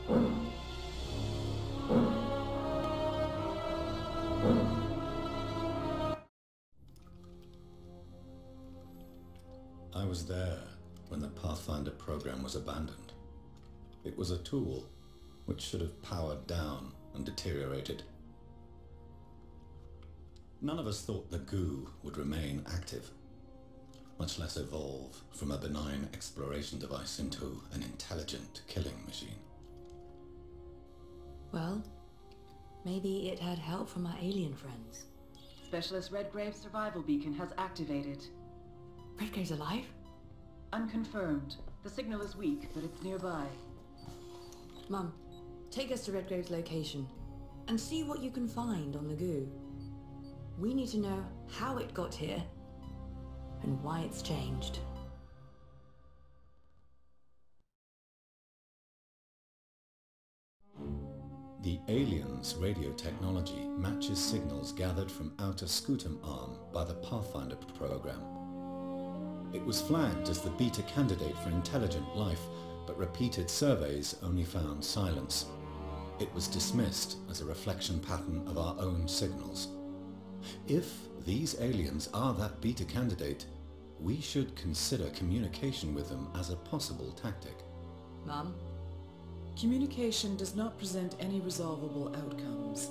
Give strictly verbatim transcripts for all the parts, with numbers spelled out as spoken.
I was there when the Pathfinder program was abandoned. It was a tool which should have powered down and deteriorated. None of us thought the goo would remain active, much less evolve from a benign exploration device into an intelligent killing machine. Well, maybe it had help from our alien friends. Specialist Redgrave survival beacon has activated. Redgrave's alive? Unconfirmed. The signal is weak, but it's nearby. Mum, take us to Redgrave's location and see what you can find on the goo. We need to know how it got here and why it's changed. The aliens' radio technology matches signals gathered from outer Scutum arm by the Pathfinder program. It was flagged as the beta candidate for intelligent life, but repeated surveys only found silence. It was dismissed as a reflection pattern of our own signals. If these aliens are that beta candidate, we should consider communication with them as a possible tactic. Mum? Communication does not present any resolvable outcomes.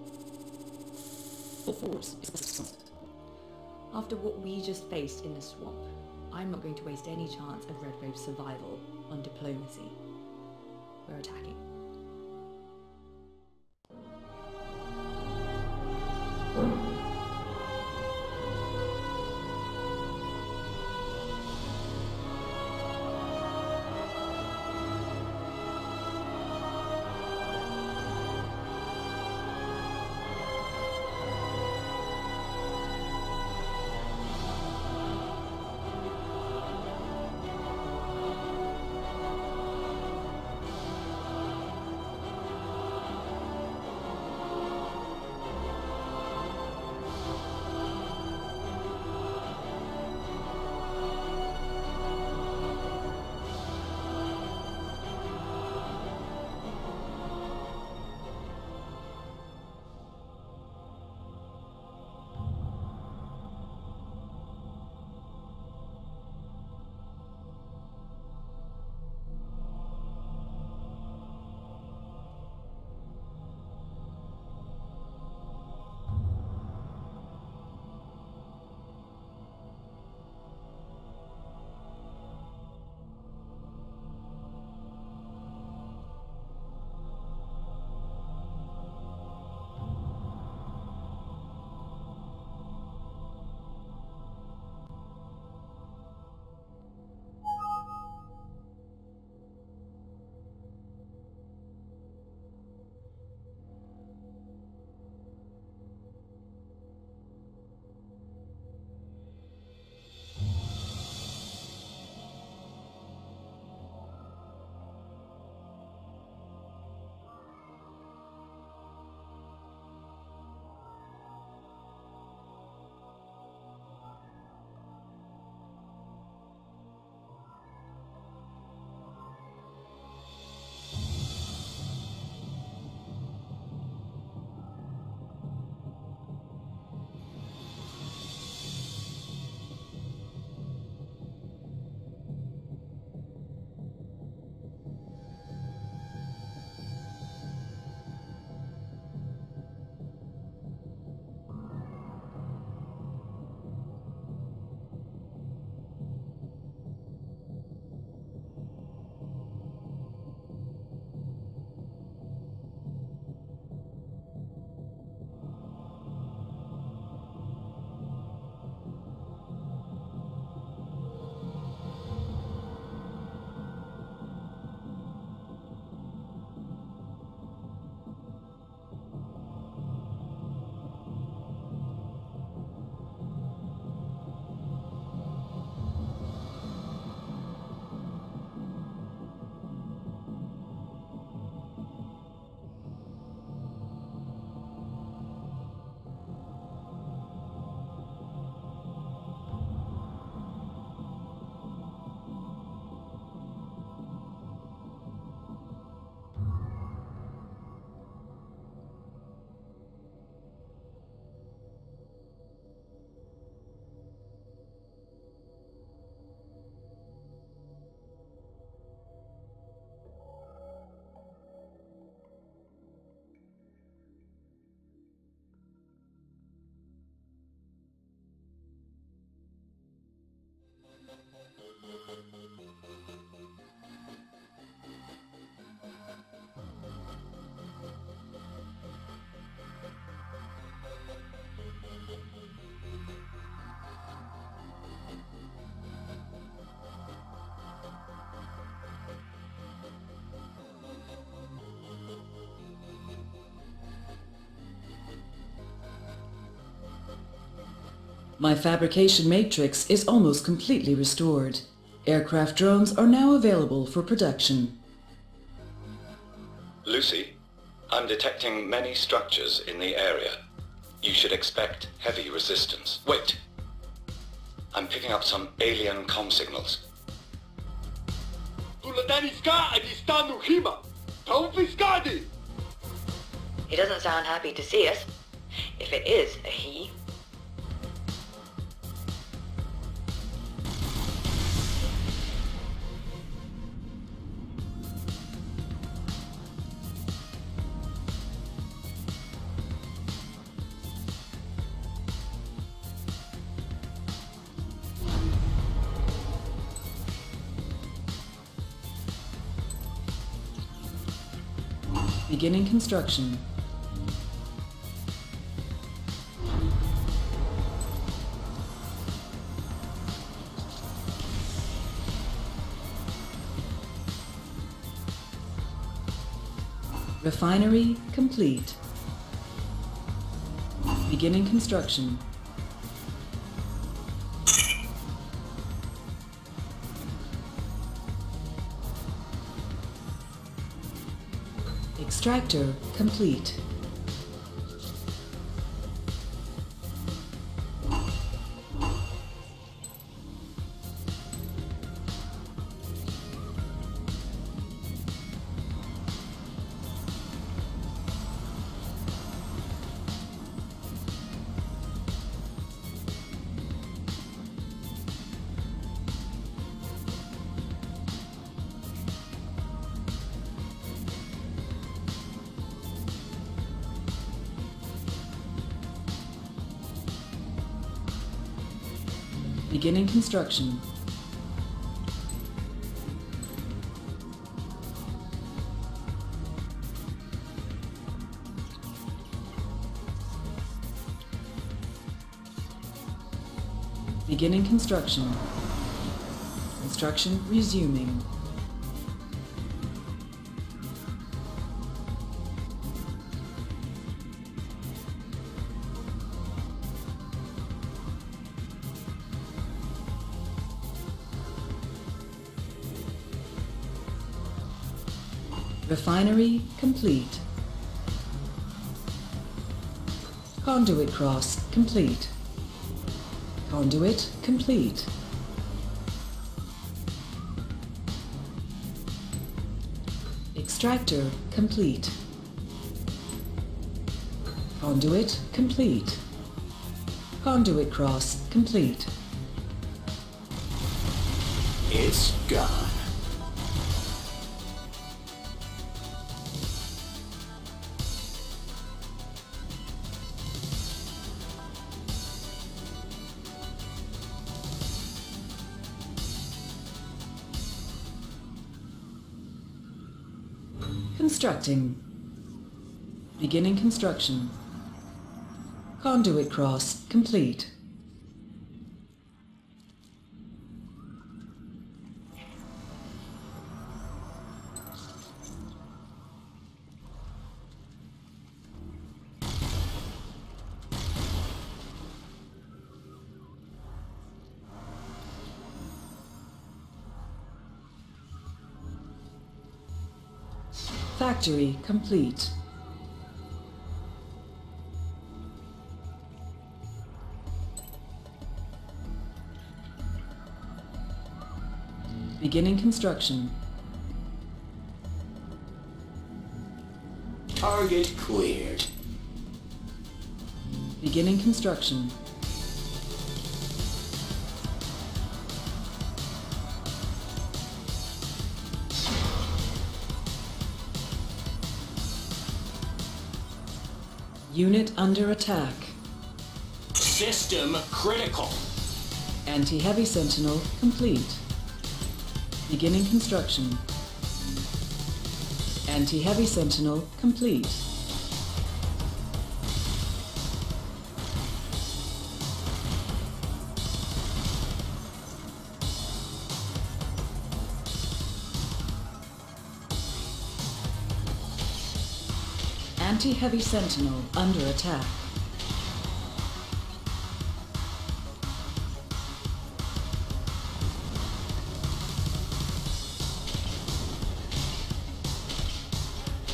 Full force. After what we just faced in the swamp, I'm not going to waste any chance of Redgrave's survival on diplomacy. We're attacking. My fabrication matrix is almost completely restored. Aircraft drones are now available for production. Lucy, I'm detecting many structures in the area. You should expect heavy resistance. Wait! I'm picking up some alien comm signals. He doesn't sound happy to see us. If it is a he. Beginning construction. Refinery complete. Beginning construction. Extractor complete. Beginning construction. Beginning construction. Construction resuming. Refinery complete. Conduit cross complete. Conduit complete. Extractor complete. Conduit complete. Conduit cross complete. It's gone. Constructing. Beginning construction. Conduit cross complete. Factory complete. Beginning construction. Target cleared. Beginning construction. Unit under attack. System critical. Anti-heavy sentinel complete. Beginning construction. Anti-heavy sentinel complete. Anti-heavy sentinel under attack.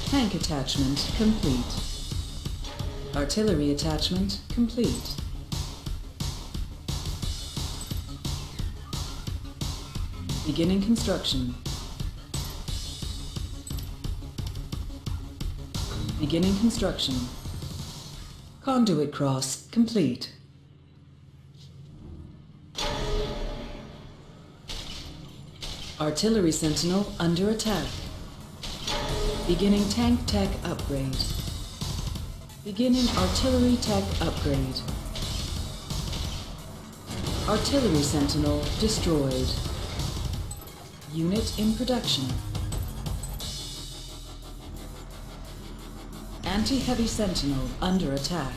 Tank attachment complete. Artillery attachment complete. Beginning construction. Beginning construction. Conduit cross complete. Artillery sentinel under attack. Beginning tank tech upgrade. Beginning artillery tech upgrade. Artillery sentinel destroyed. Unit in production. Anti-heavy sentinel under attack.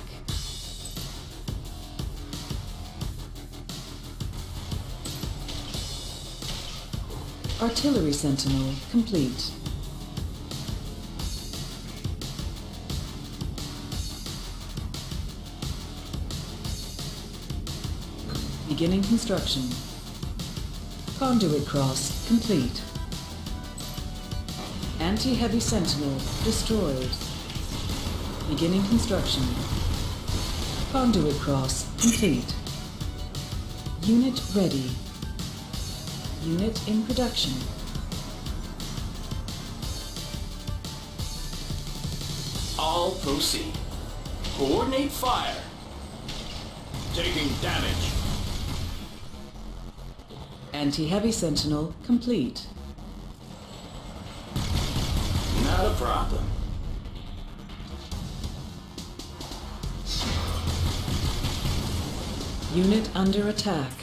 Artillery sentinel complete. Beginning construction. Conduit cross complete. Anti-heavy sentinel destroyed. Beginning construction. Conduit cross complete. Unit ready. Unit in production. All proceed. Coordinate fire. Taking damage. Anti-heavy sentinel complete. Not a problem. Unit under attack.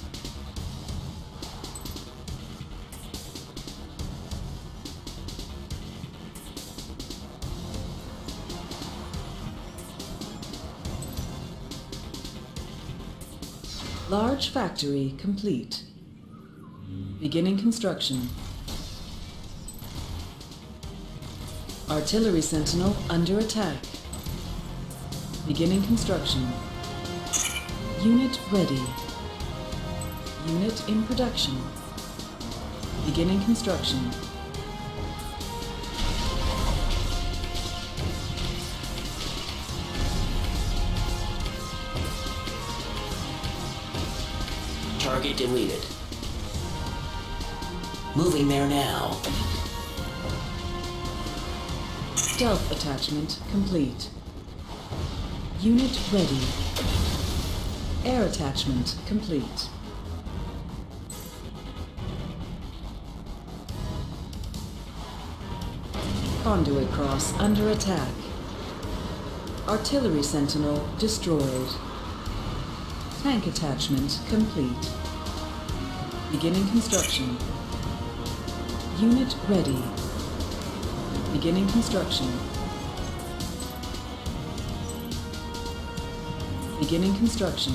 Large factory complete. Beginning construction. Artillery sentinel under attack. Beginning construction. Unit ready. Unit in production. Beginning construction. Target deleted. Moving there now. Stealth attachment complete. Unit ready. Air attachment complete. Conduit cross under attack. Artillery sentinel destroyed. Tank attachment complete. Beginning construction. Unit ready. Beginning construction. Beginning construction.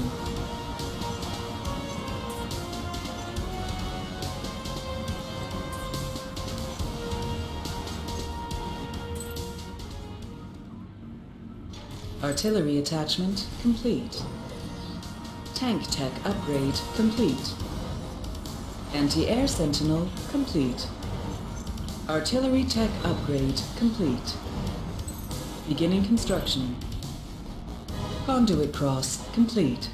Artillery attachment complete. Tank tech upgrade complete. Anti-air sentinel complete. Artillery tech upgrade complete. Beginning construction. Conduit cross complete.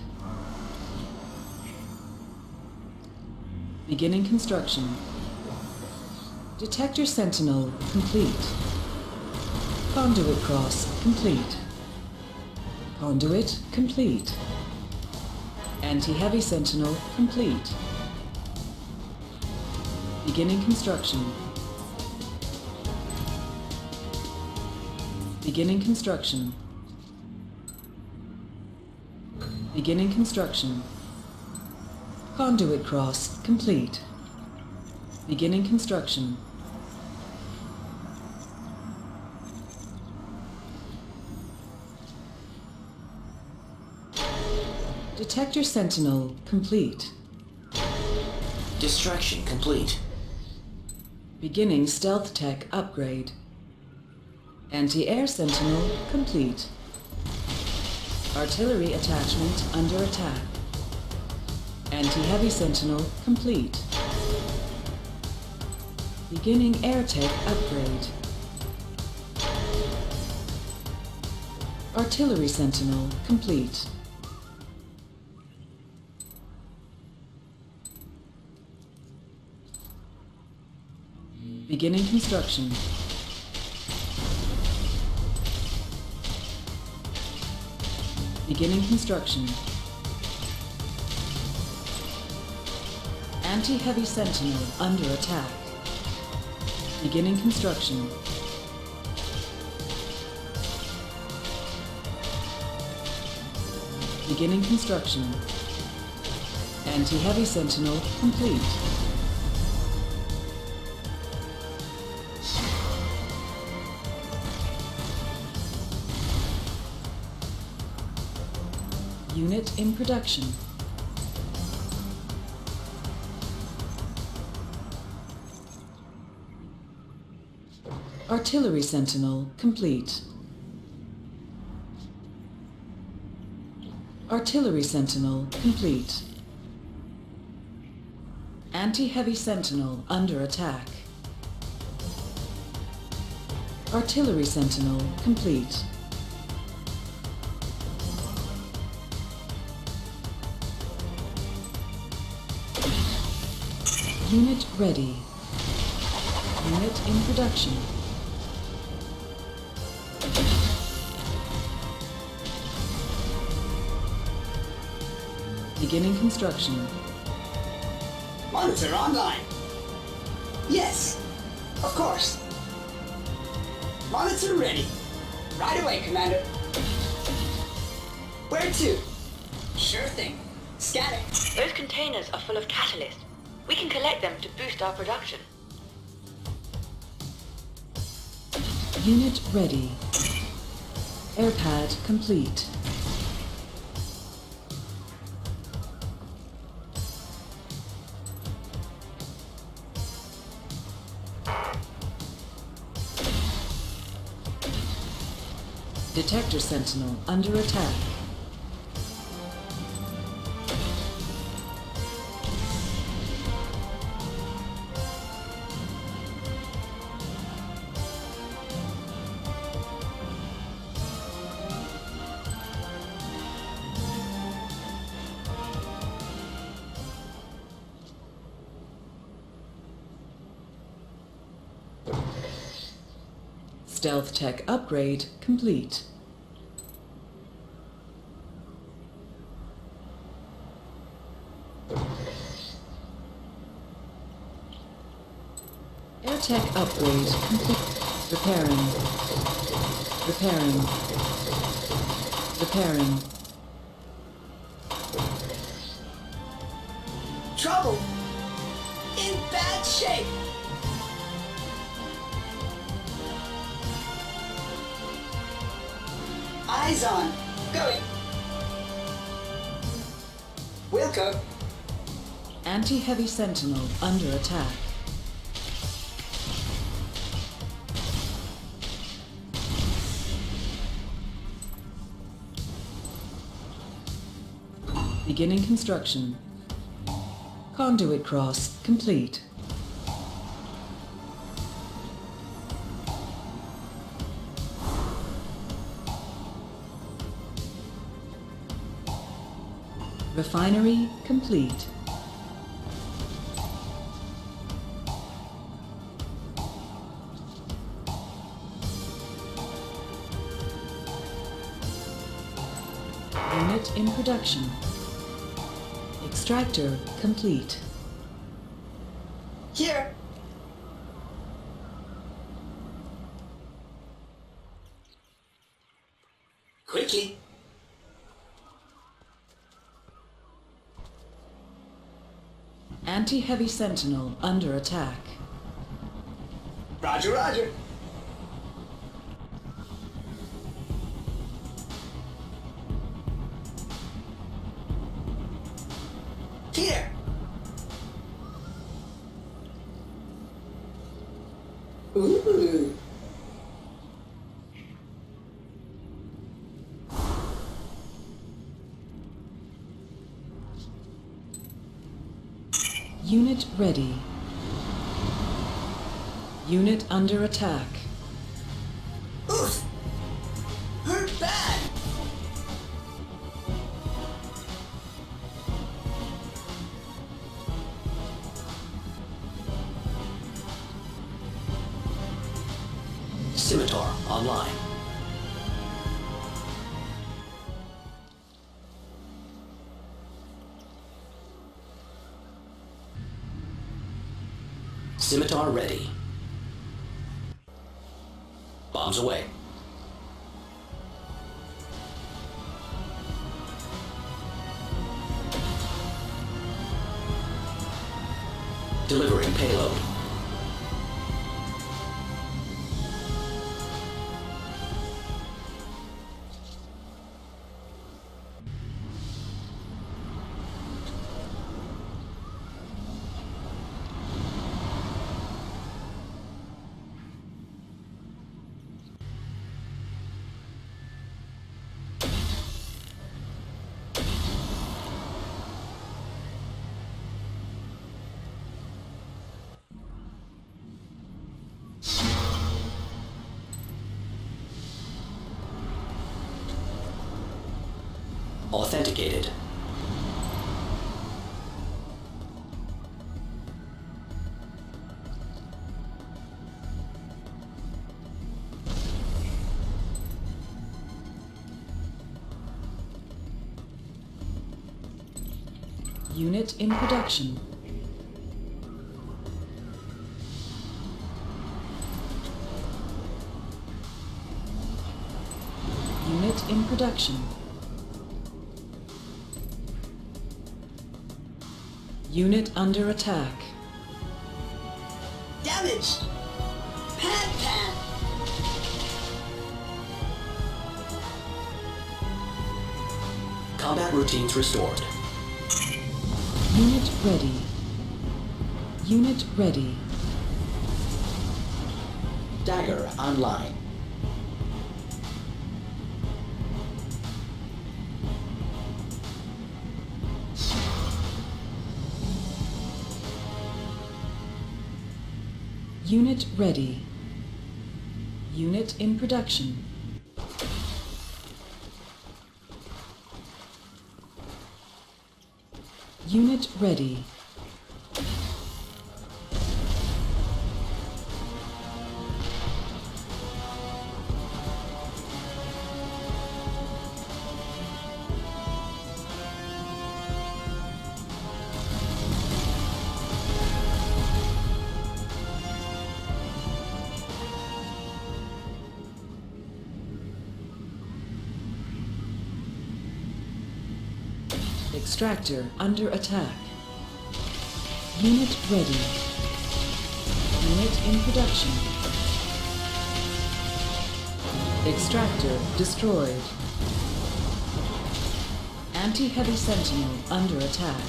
Beginning construction. Detector sentinel complete. Conduit cross complete. Conduit complete. Anti-heavy sentinel complete. Beginning construction. Beginning construction. Beginning construction. Conduit cross complete. Beginning construction. Detector sentinel complete. Distraction complete. Beginning stealth tech upgrade. Anti-air sentinel complete. Artillery attachment under attack. Anti-heavy sentinel complete. Beginning air tech upgrade. Artillery Sentinel complete. Beginning construction. Beginning construction. Anti-heavy sentinel under attack. Beginning construction. Beginning construction. Anti-heavy sentinel complete. Unit in production. Artillery Sentinel complete. Artillery Sentinel complete. Anti-heavy sentinel under attack. Artillery Sentinel complete. Unit ready. Unit in production. Beginning construction. Monitor online. Yes, of course. Monitor ready. Right away, Commander. Where to? Sure thing. Scanning. Those containers are full of catalyst. We can collect them to boost our production. Unit ready. Airpad complete. Detector Sentinel under attack. Stealth Tech upgrade complete. Air Tech upgrade complete. Repairing. Repairing. Repairing. Trouble. In bad shape. Eyes on. Going. Wilco. Anti-heavy sentinel under attack. Beginning construction. Conduit cross complete. Refinery complete. Unit in production. Extractor complete. Here. Quickly. Anti-heavy sentinel under attack. Roger, roger. Here. Ooh. Unit ready. Unit under attack. Oof. Hurt bad. Scimitar online. Scimitar ready. Bombs away. Delivering payload. Authenticated. Unit in production. Unit in production. Unit under attack. Damaged! Pad pad! Combat routines restored. Unit ready. Unit ready. Dagger online. Unit ready. Unit in production. Unit ready. Extractor under attack. Unit ready. Unit in production. Extractor destroyed. Anti-heavy sentinel under attack.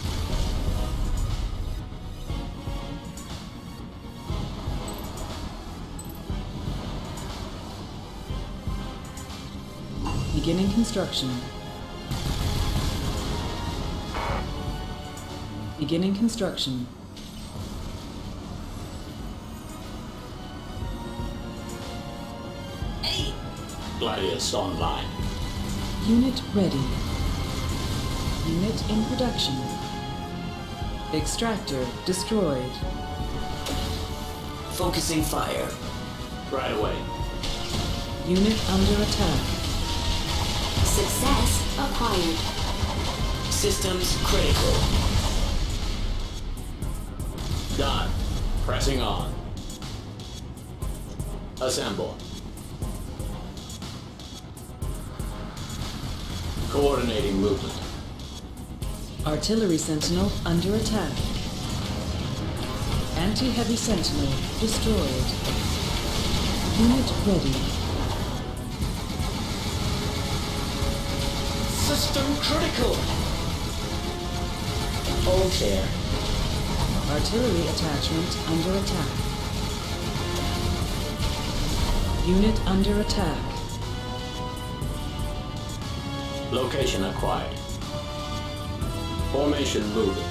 Beginning construction. Beginning construction. Hey! Gladius online. Unit ready. Unit in production. Extractor destroyed. Focusing fire. Right away. Unit under attack. Success acquired. Systems critical. Done. Pressing on. Assemble. Coordinating movement. Artillery sentinel under attack. Anti-heavy sentinel destroyed. Unit ready. System critical. All clear. Artillery attachment under attack. Unit under attack. Location acquired. Formation moving.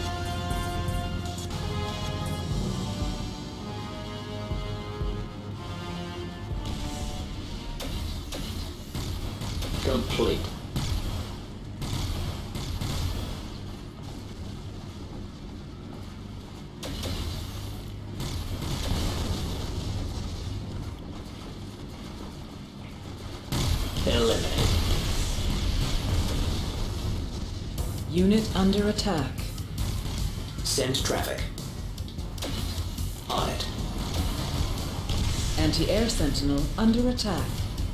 Complete. Eliminate. Unit under attack. Send traffic. On it. Anti-air sentinel under attack.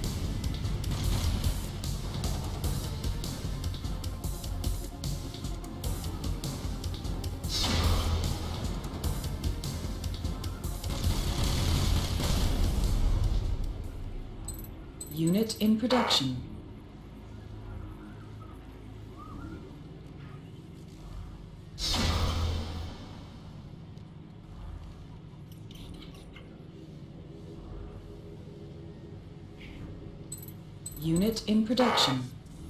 Unit in production. Unit in production.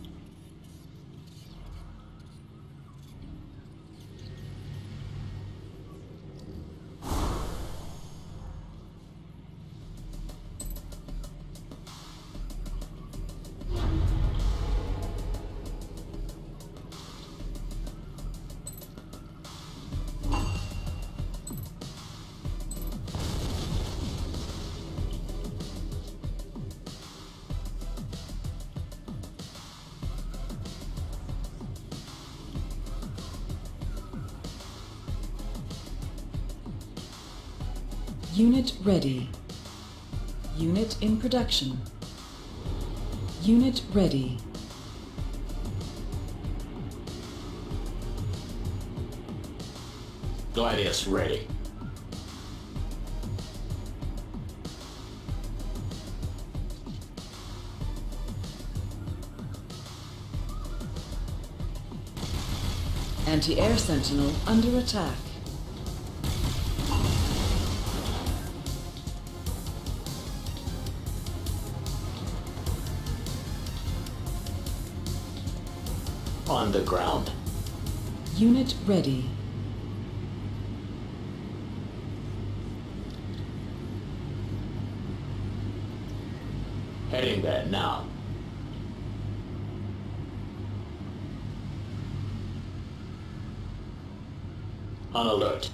Unit ready. Unit in production. Unit ready. Gladius ready. Anti-air sentinel under attack. On the ground. Unit ready. Heading there now. On alert.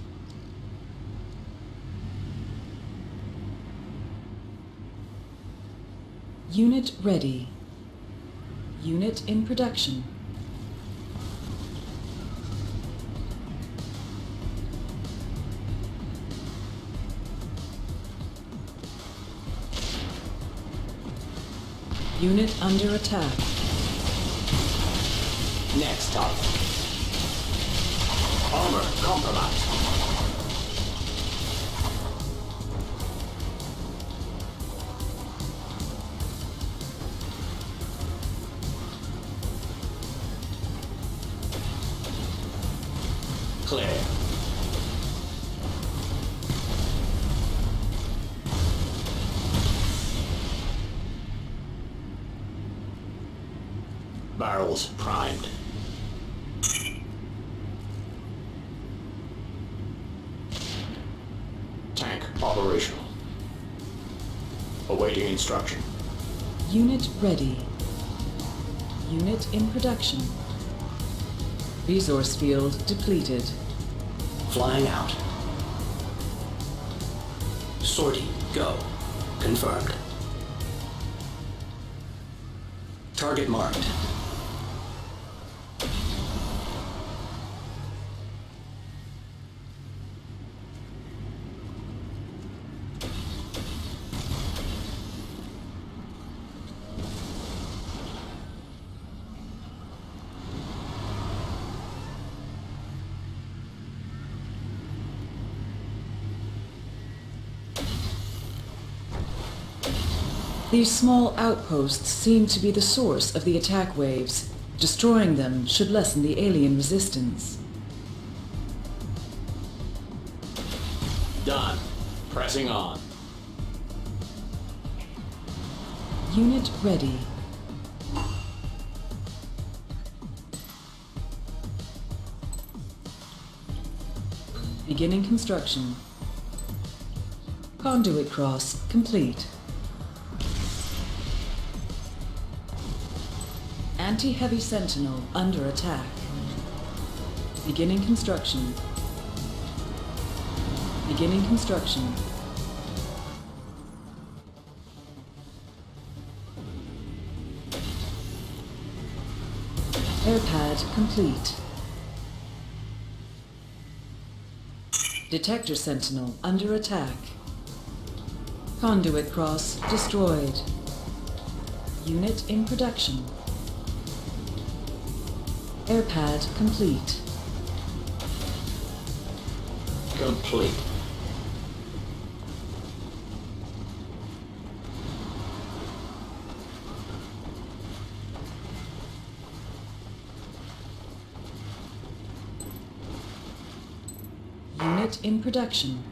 Unit ready. Unit in production. Unit under attack. Next target. Armor compromised. Clear. Barrels primed. Tank operational. Awaiting instruction. Unit ready. Unit in production. Resource field depleted. Flying out. Sortie, go. Confirmed. Target marked. These small outposts seem to be the source of the attack waves. Destroying them should lessen the alien resistance. Done. Pressing on. Unit ready. Beginning construction. Conduit cross complete. Anti-heavy sentinel under attack. Beginning construction. Beginning construction. Airpad complete. Detector Sentinel under attack. Conduit cross destroyed. Unit in production. Airpad complete. Complete. Unit in production.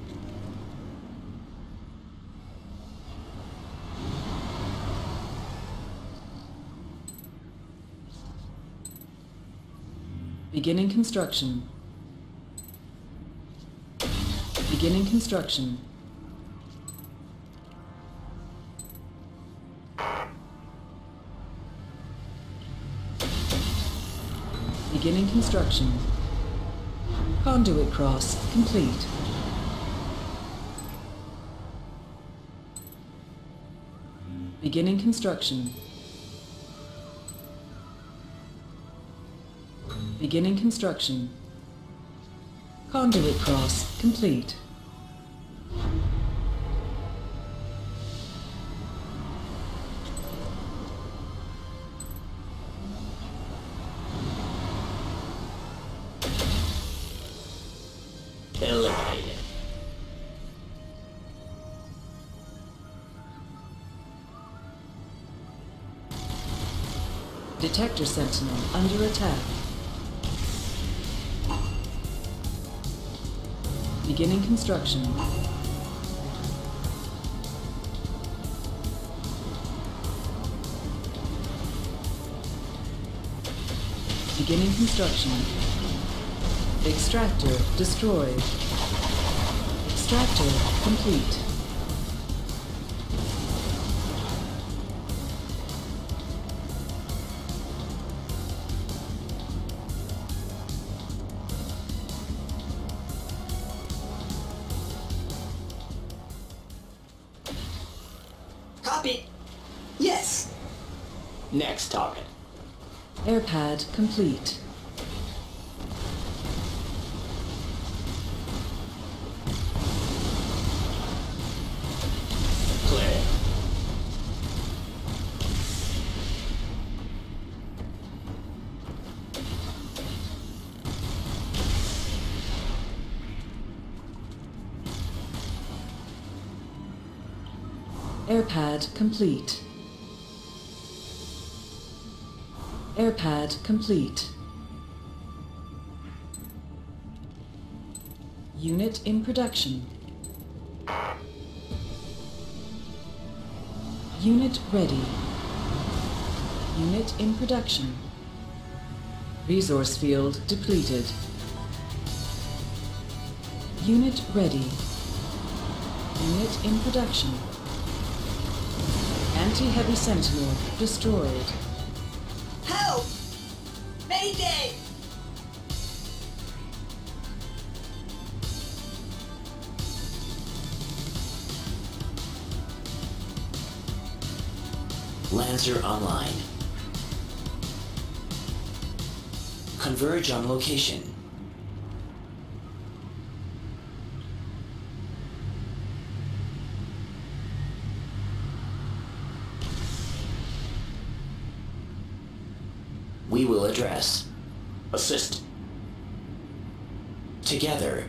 Beginning construction. Beginning construction. Beginning construction. Conduit cross complete. Beginning construction. Beginning construction. Conduit cross complete. Eliminated. Detector Sentinel under attack. Beginning construction. Beginning construction. Extractor destroyed. Extractor complete. Copy. Yes. Next target. Airpad complete. Clear. Airpad complete. Airpad complete. Unit in production. Unit ready. Unit in production. Resource field depleted. Unit ready. Unit in production. Anti-heavy sentinel destroyed. Help! Mayday! Lancer online. Converge on location. We will address. Assist. Together.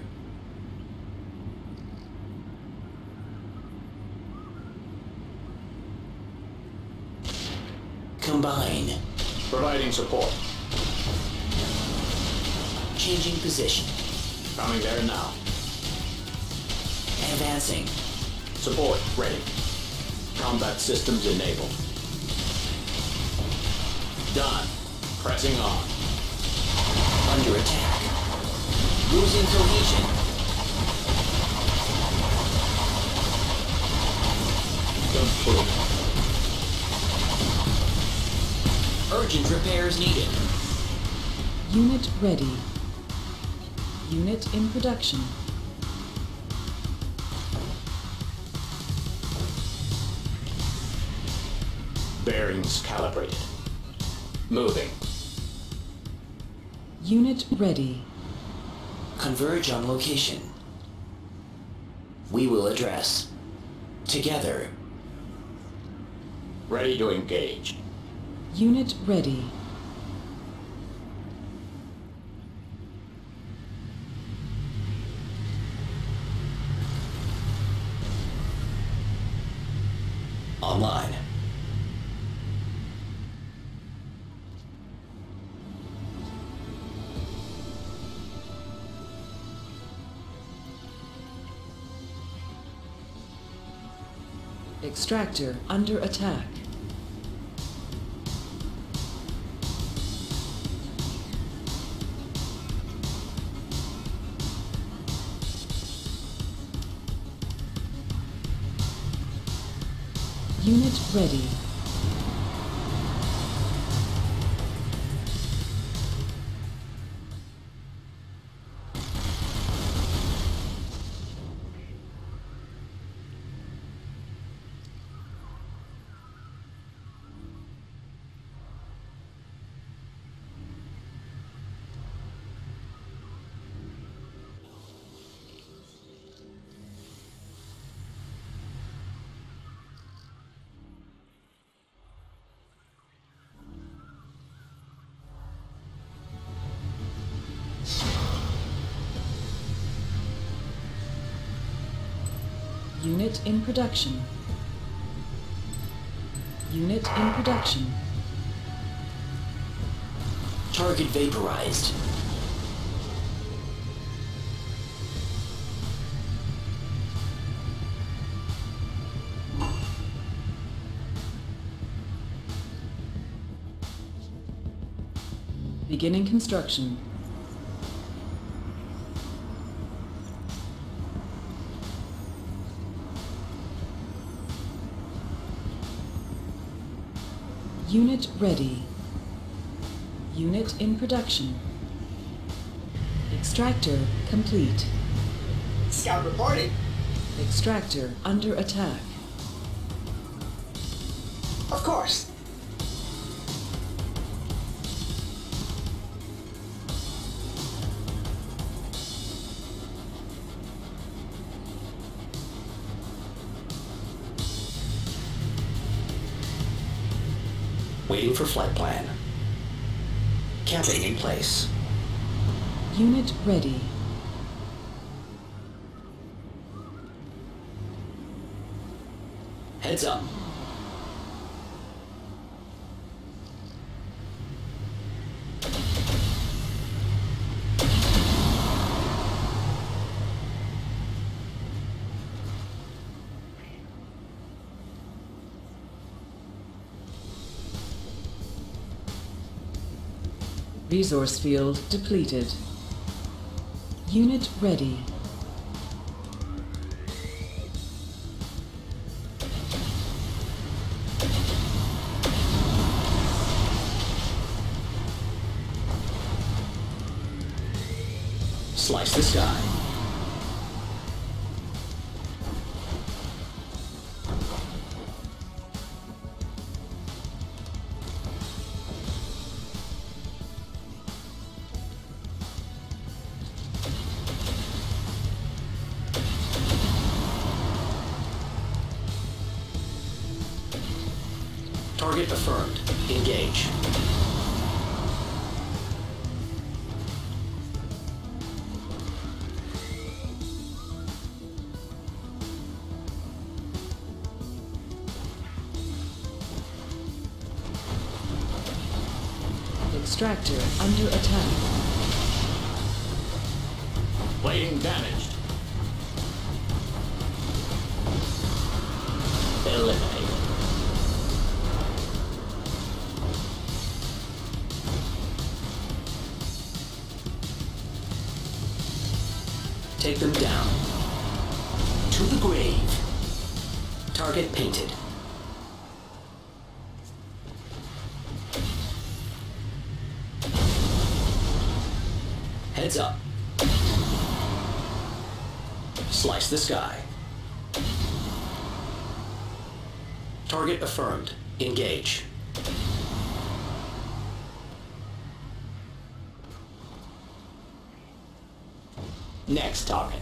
Combine. Providing support. Changing position. Coming there now. Advancing. Support ready. Combat systems enabled. Done. Pressing on. Under attack. Losing cohesion. Complete. Urgent repairs needed. Unit ready. Unit in production. Bearings calibrated. Moving. Unit ready. Converge on location. We will address. Together. Ready to engage. Unit ready. Online. Extractor under attack. Unit ready. Unit in production. Unit in production. Target vaporized. Beginning construction. Unit ready. Unit in production. Extractor complete. Scout reporting. Extractor under attack. Of course. Waiting for flight plan. Camping in place. Unit ready. Heads up. Resource field depleted. Unit ready. Slice the sky. Target affirmed. Engage. Extractor under attack. Plating damaged. Eliminated. Take them down. To the grave. Target painted. Heads up. Slice the sky. Target affirmed. Engage. Next target.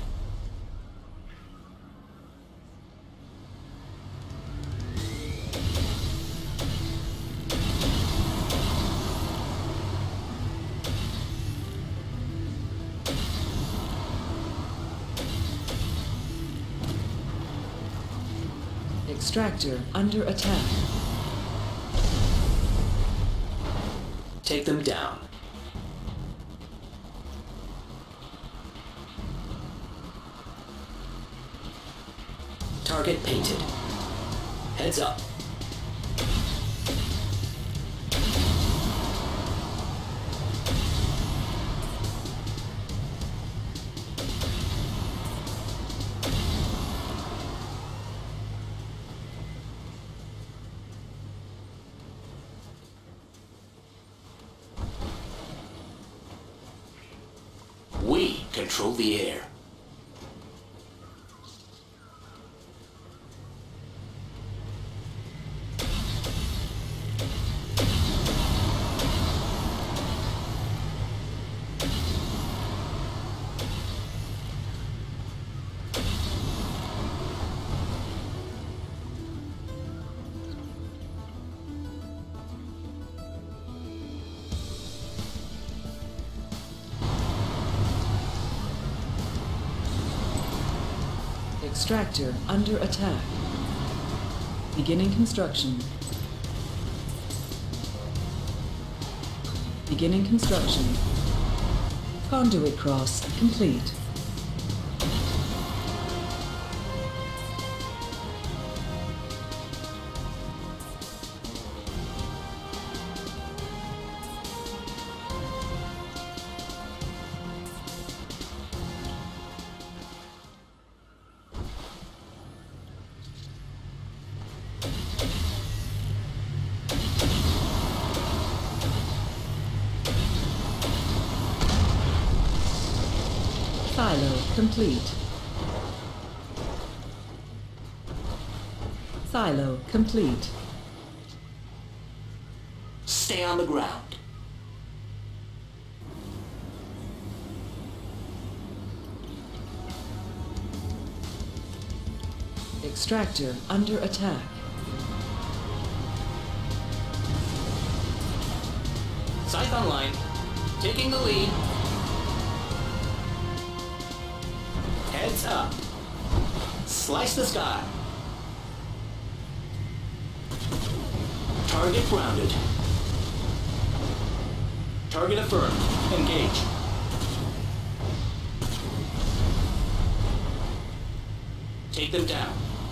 Extractor under attack. Take them down. Target painted. Heads up. We control the air. Extractor under attack. Beginning construction. Beginning construction. Conduit cross complete. Silo complete. Silo complete. Stay on the ground. Extractor under attack. Scythe online. Taking the lead. Heads up. Slice the sky. Target grounded. Target affirmed. Engage. Take them down.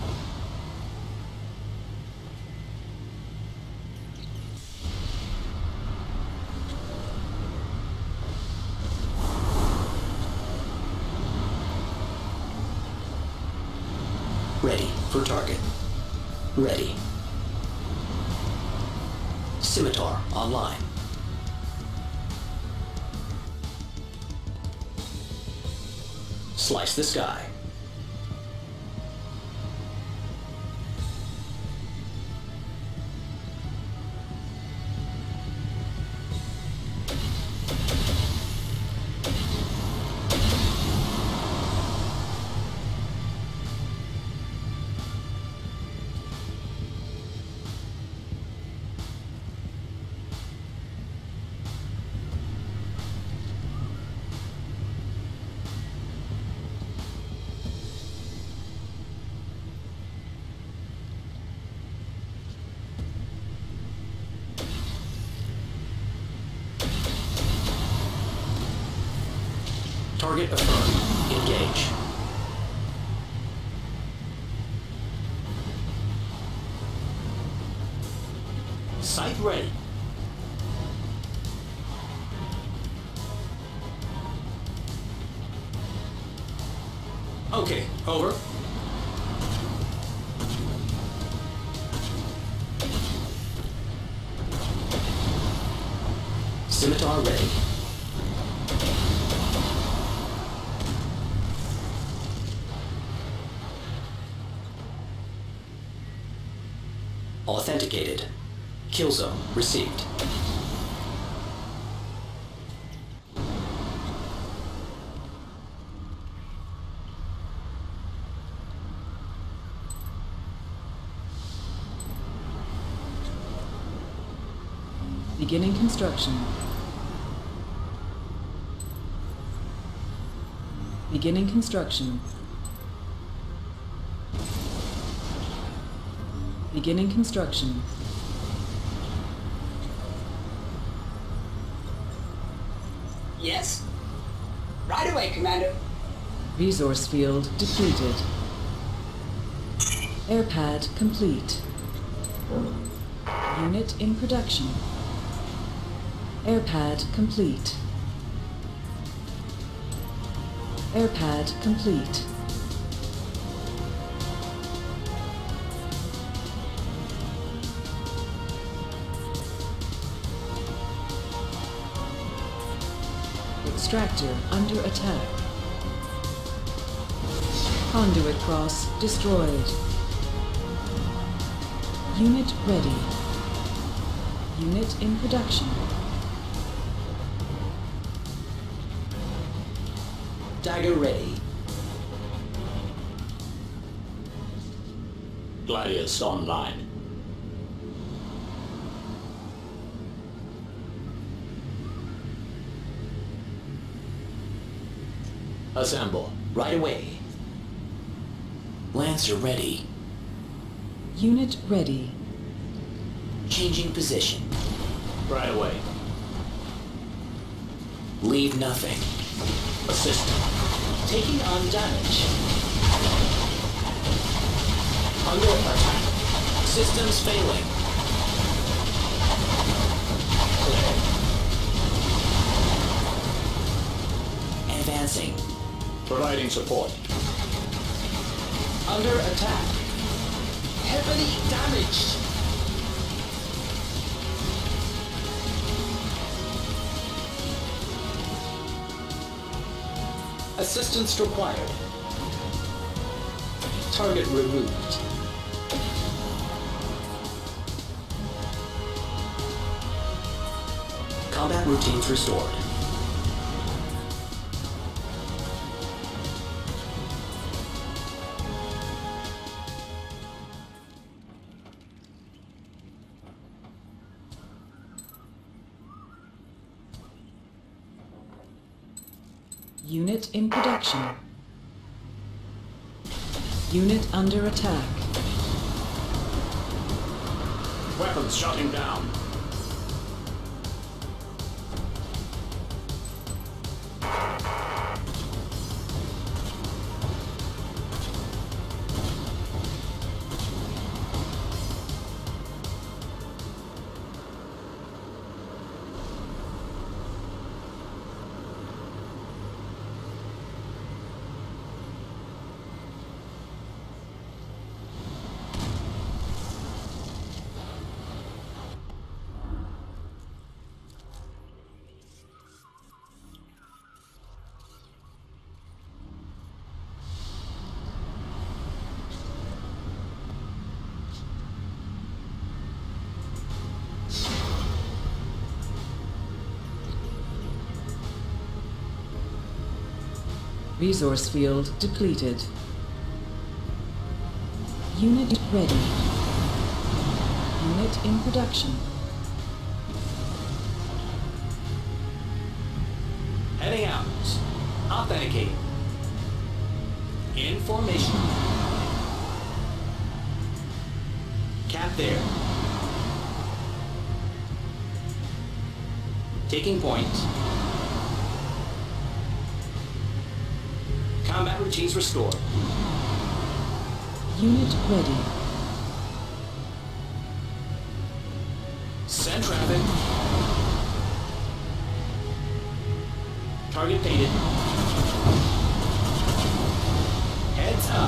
Ready for target. Ready. Scimitar online. Slice the sky. Target affirmed. Engage. Site ready. Okay, over. Scimitar ready. Authenticated. Kill zone received. Beginning construction. Beginning construction. Beginning construction. Yes? Right away, Commander. Resource field depleted. Airpad complete. Unit in production. Airpad complete. Airpad complete. Extractor under attack. Conduit cross destroyed. Unit ready. Unit in production. Dagger ready. Gladius online. Assemble. Right away. Lancer ready. Unit ready. Changing position. Right away. Leave nothing. Assist. Taking on damage. Under attack. Systems failing. Clear. Advancing. Providing support. Under attack. Heavily damaged. Assistance required. Target removed. Combat routines restored. Unit in production. Unit under attack. Weapons shutting down. Resource field depleted. Unit ready. Unit in production. Heading out. Authenticate. In formation. Cap there. Taking point. Combat routines restored. Unit ready. Send traffic. Target painted. Heads up.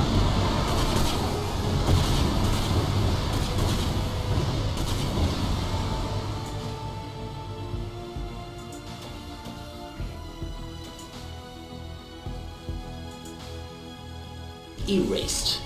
Erased.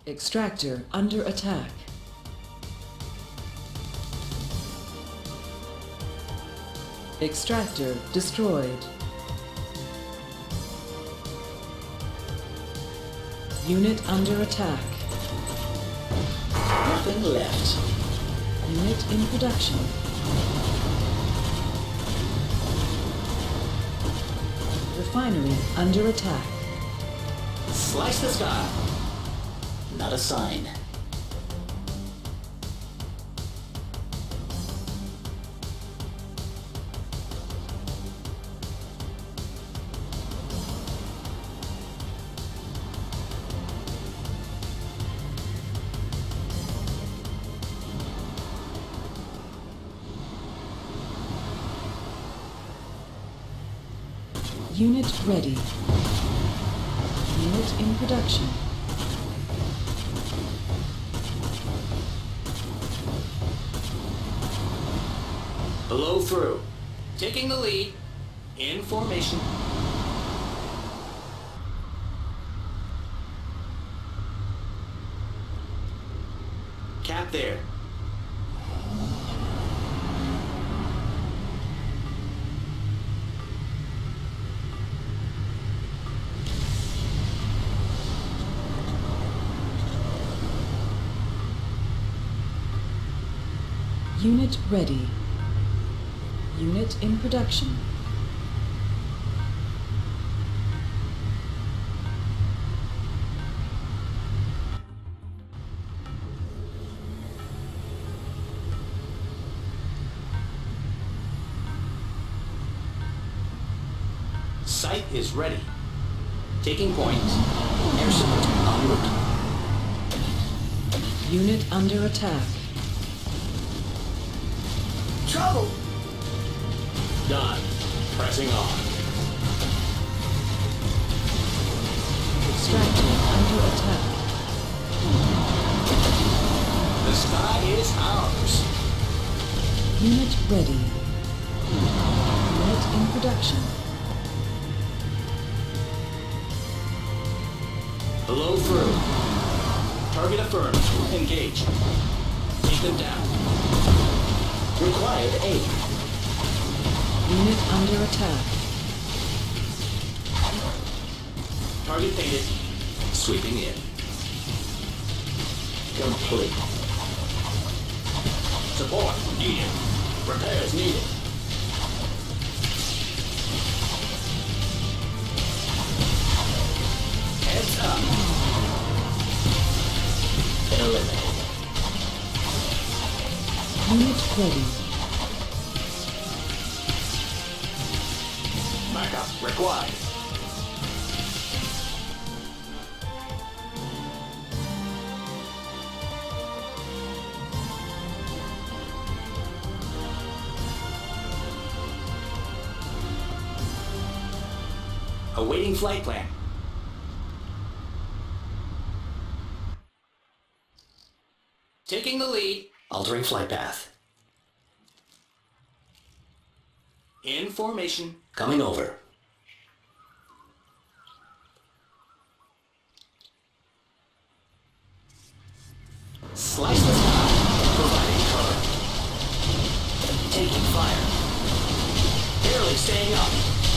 Extractor under attack. Extractor destroyed. Unit under attack. Nothing left. Unit in production. Refinery under attack. Slice the sky. Not a sign. Unit ready. Unit in production. Blow through. Taking the lead. In formation. Cap there. Unit ready. Unit in production. Site is ready. Taking point. Air support en route. Unit under attack. Trouble! Done. Pressing on. Extractor under attack. The sky is ours. Unit ready. Unit in production. Blow through. Target affirmed. Engage. Take them down. Required aid. Unit under attack. Target painted. Sweeping in. Complete. Support needed. Repairs needed. Heads up. Eliminated. Unit ready. Backup required. Awaiting flight plan. Taking the lead. Altering flight path. In formation. Coming over. Slice the sky. Providing cover. Taking fire. Barely staying up.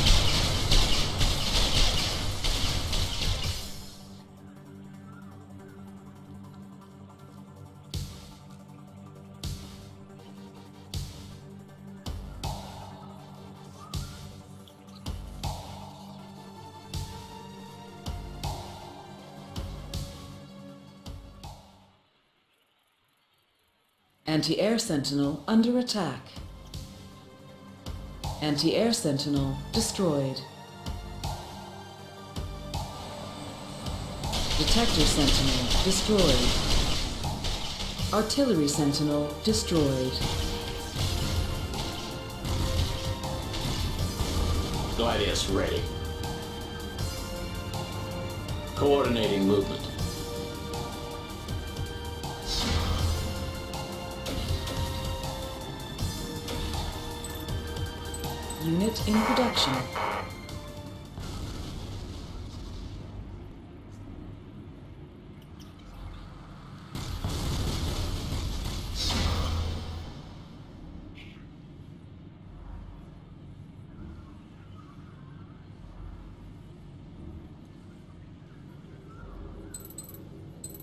Anti-air sentinel under attack. Anti-air sentinel destroyed. Detector sentinel destroyed. Artillery sentinel destroyed. Gladius ready. Coordinating movement. Unit in production.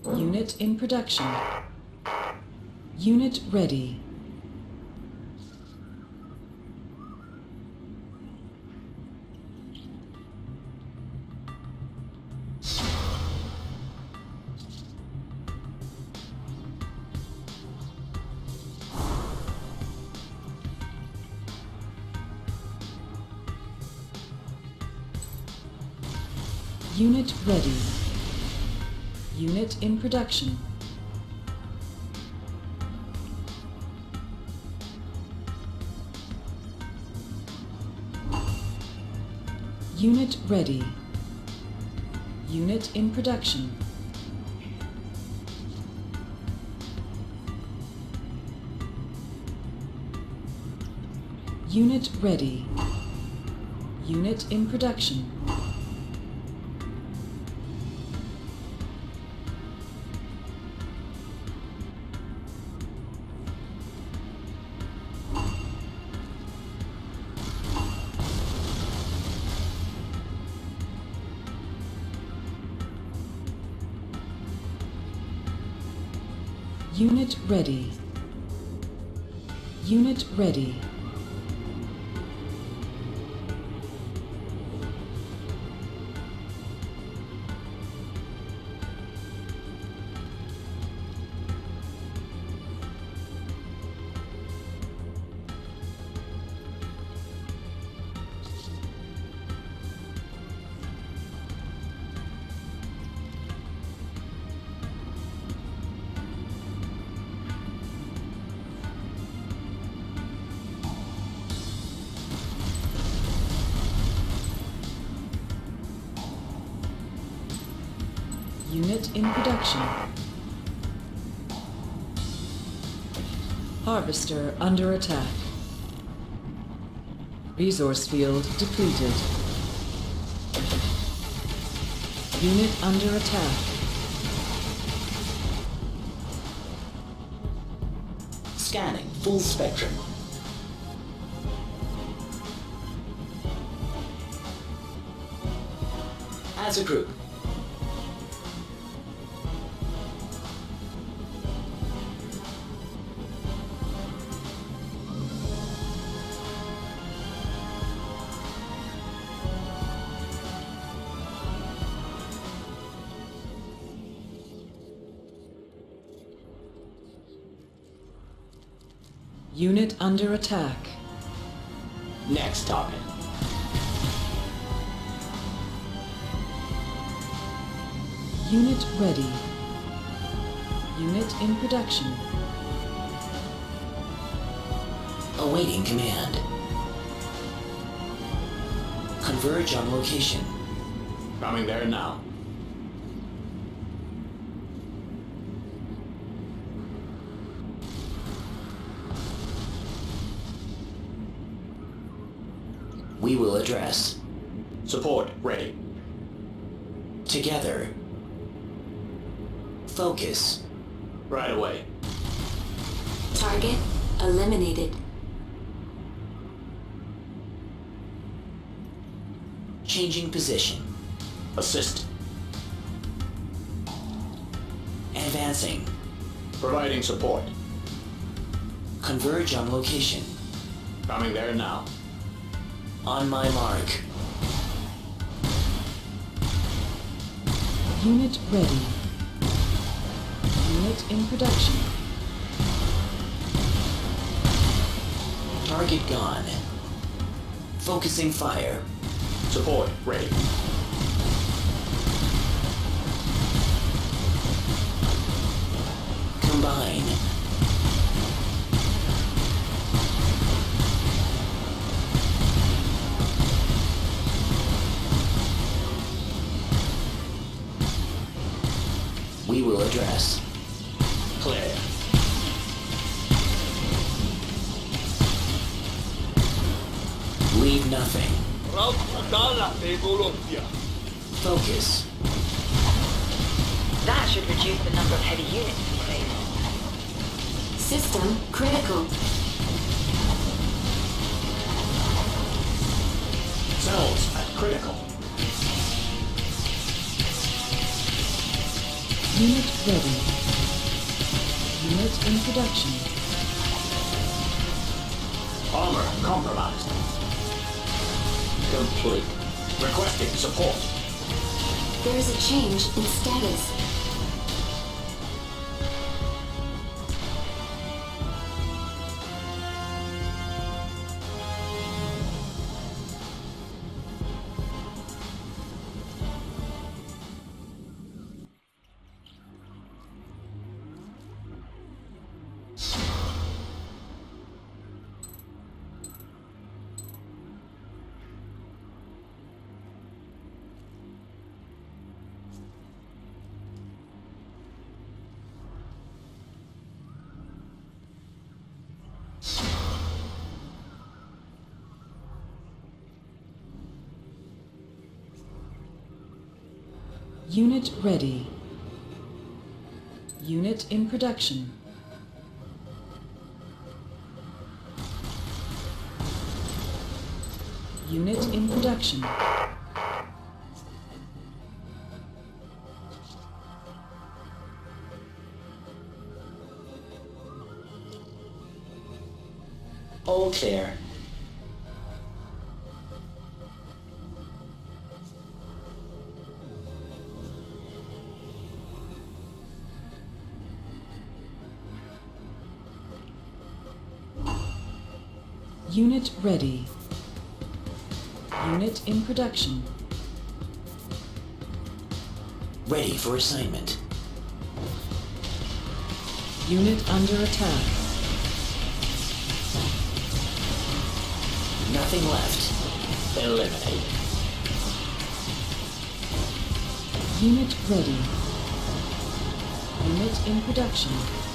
Unit in production. Unit ready. Unit ready. Unit in production. Unit ready. Unit in production. Unit ready. Unit in production. Unit ready. Unit ready. Unit in production. Harvester under attack. Resource field depleted. Unit under attack. Scanning full spectrum. As a group. Unit under attack. Next target. Unit ready. Unit in production. Awaiting command. Converge on location. Coming there now. We will address. Support ready. Together. Focus. Right away. Target eliminated. Changing position. Assist. Advancing. Providing support. Converge on location. Coming there now. On my mark. Unit ready. Unit in production. Target gone. Focusing fire. Support ready. Combine. We will address. Clear. Leave nothing. Focus. That should reduce the number of heavy units we face. System critical. Cells at critical. Unit ready. Unit in production. Armor compromised. Complete. Requesting support. There is a change in status. Unit ready. Unit in production. Unit in production. All clear. Unit ready. Unit in production. Ready for assignment. Unit under attack. Nothing left. Eliminate. Unit ready. Unit in production.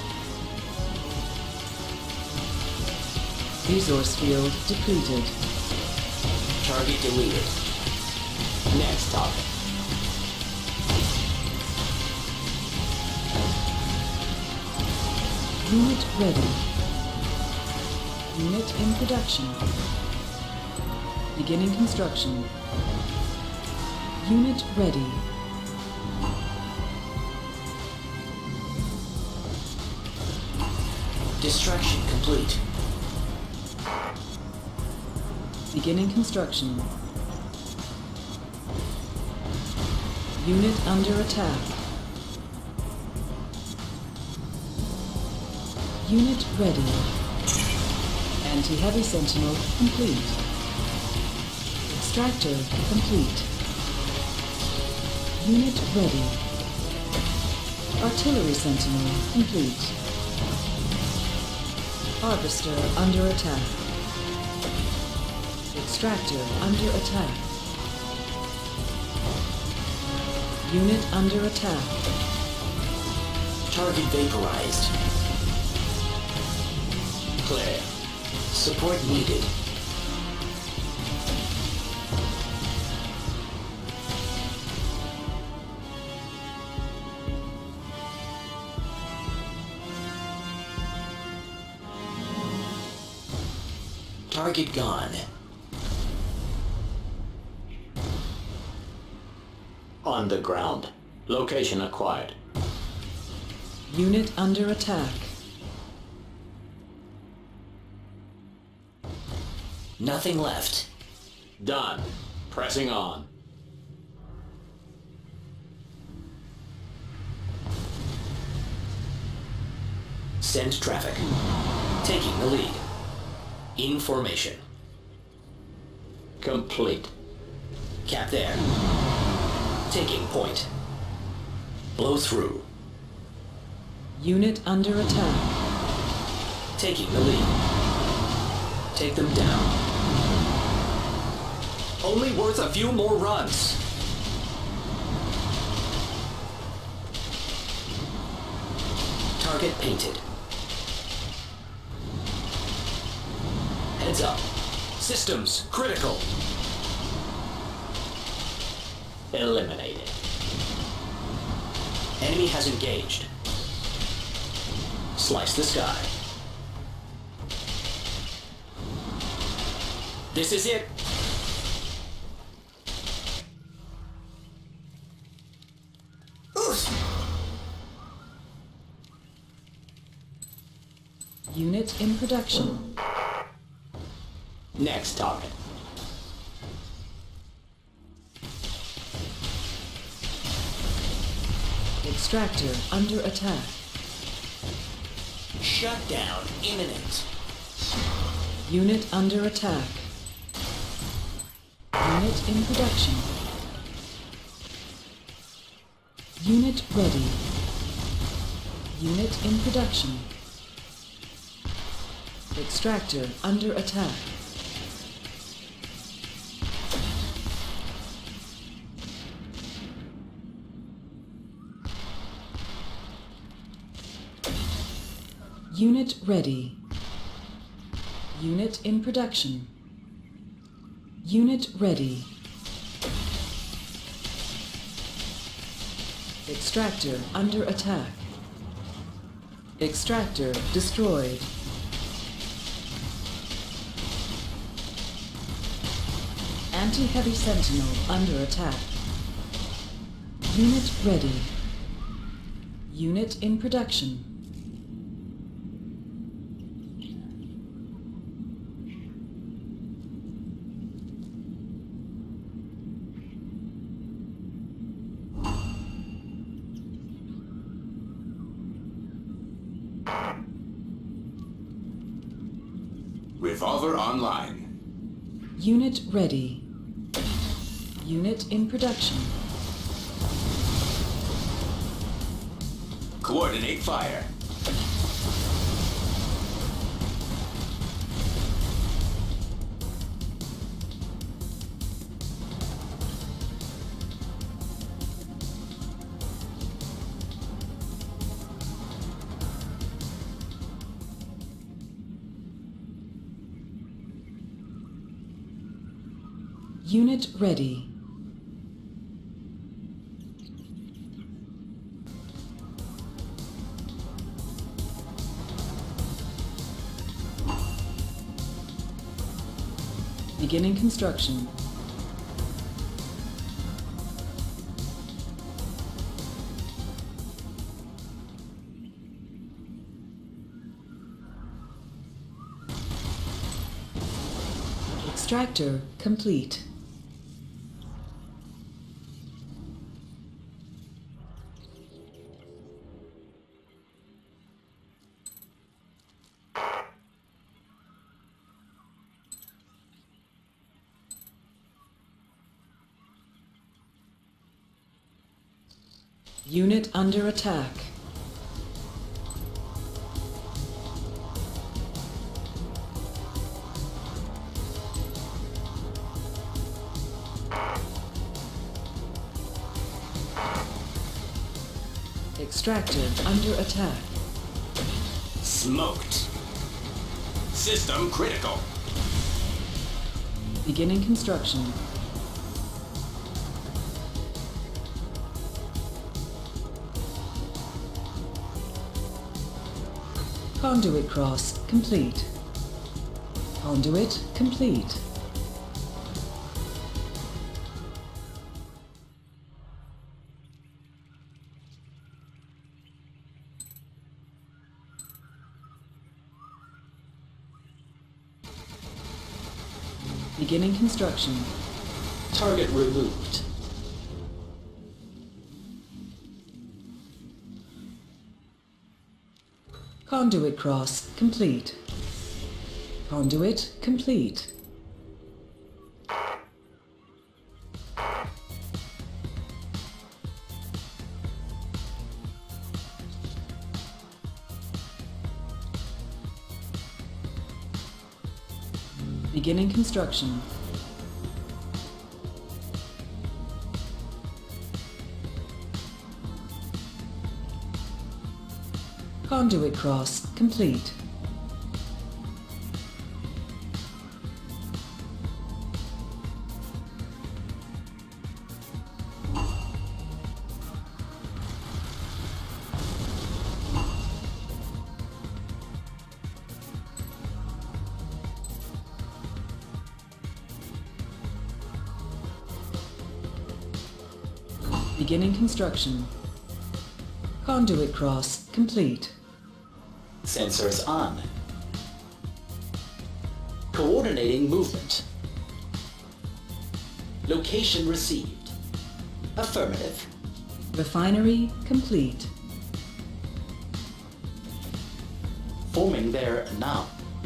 Resource field depleted. Target deleted. Next target. Unit ready. Unit in production. Beginning construction. Unit ready. Distraction complete. Beginning construction. Unit under attack. Unit ready. Anti-heavy sentinel complete. Extractor complete. Unit ready. Artillery sentinel complete. Harvester under attack. Extractor under attack. Unit under attack. Target vaporized. Clear. Support needed. Target gone. On the ground. Location acquired. Unit under attack. Nothing left. Done. Pressing on. Send traffic. Taking the lead. In formation. Complete. Cap there. Taking point. Blow through. Unit under attack. Taking the lead. Take them down. Only worth a few more runs. Target painted. Heads up. Systems critical. Eliminated. Enemy has engaged. Slice the sky. This is it. Unit in production. Next target. Extractor under attack. Shutdown imminent. Unit under attack. Unit in production. Unit ready. Unit in production. Extractor under attack. Unit ready. Unit in production. Unit ready. Extractor under attack. Extractor destroyed. Anti-heavy sentinel under attack. Unit ready. Unit in production. Revolver online. Unit ready. Unit in production. Coordinate fire. Unit ready. Beginning construction. Extractor complete. Unit under attack. Extractor under attack. Smoked. System critical. Beginning construction. Conduit cross complete. Conduit complete. Beginning construction. Target removed. Conduit cross complete. Conduit complete. Beginning construction. Conduit cross complete. Beginning construction. Conduit cross complete. Sensors on. Coordinating movement. Location received. Affirmative. Refinery complete. Forming there now.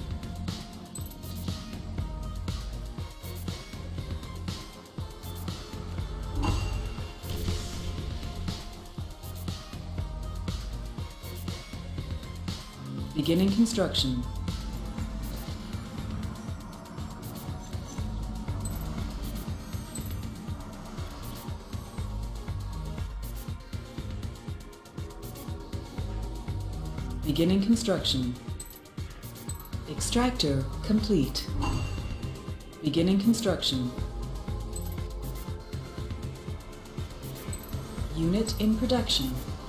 Beginning construction. Beginning construction. Extractor complete. Beginning construction. Unit in production.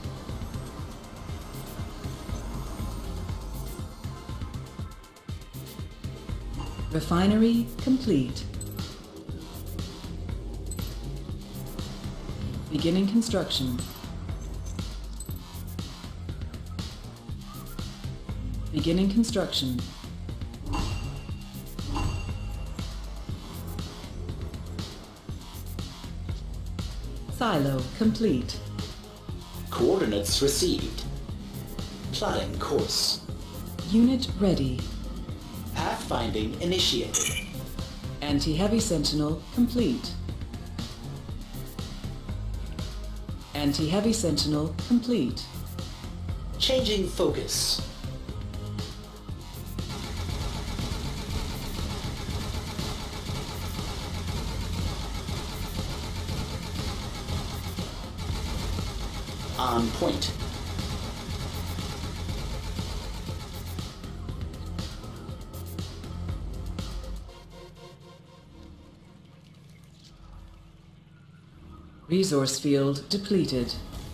Refinery complete. Beginning construction. Beginning construction. Silo complete. Coordinates received. Plotting course. Unit ready. Pathfinding initiated. Anti-heavy sentinel complete. Anti-heavy sentinel complete. Changing focus. On point. Resource field depleted.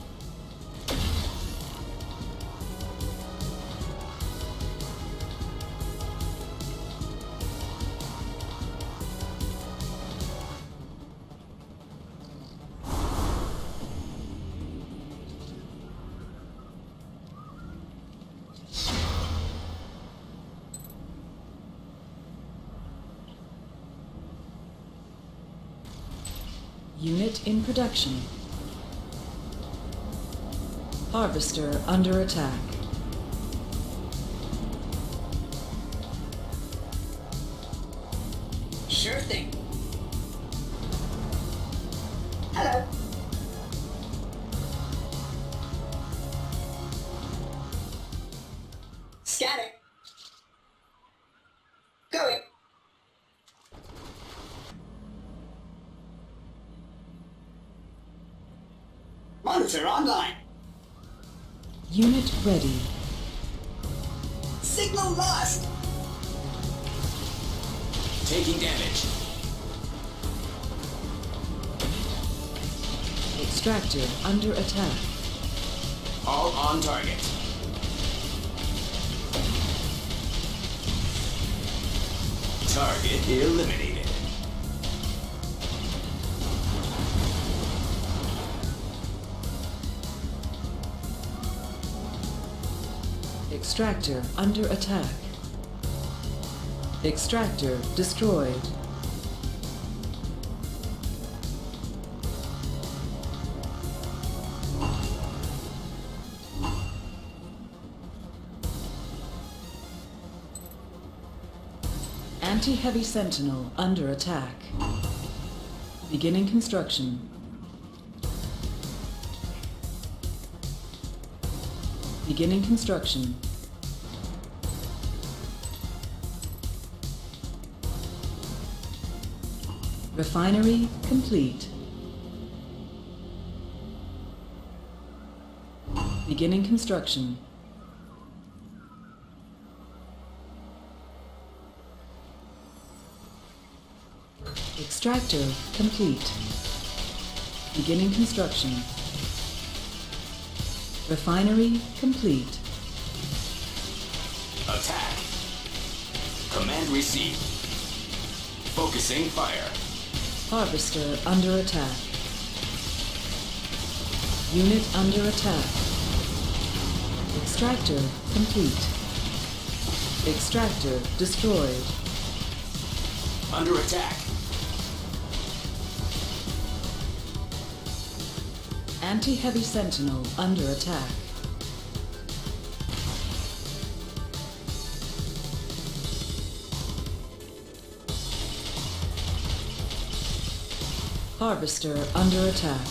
Unit in production. Harvester under attack. Sure thing. Hello. Scanning. Going. Monitor online. Unit ready. Signal lost. Taking damage. Extractor under attack. All on target. Target eliminated. Extractor under attack. Extractor destroyed. Anti-heavy sentinel under attack. Beginning construction. Beginning construction. Refinery complete. Beginning construction. Extractor complete. Beginning construction. Refinery complete. Attack. Command received. Focusing fire. Harvester under attack. Unit under attack. Extractor complete. Extractor destroyed. Under attack. Anti-heavy sentinel under attack. Harvester under attack.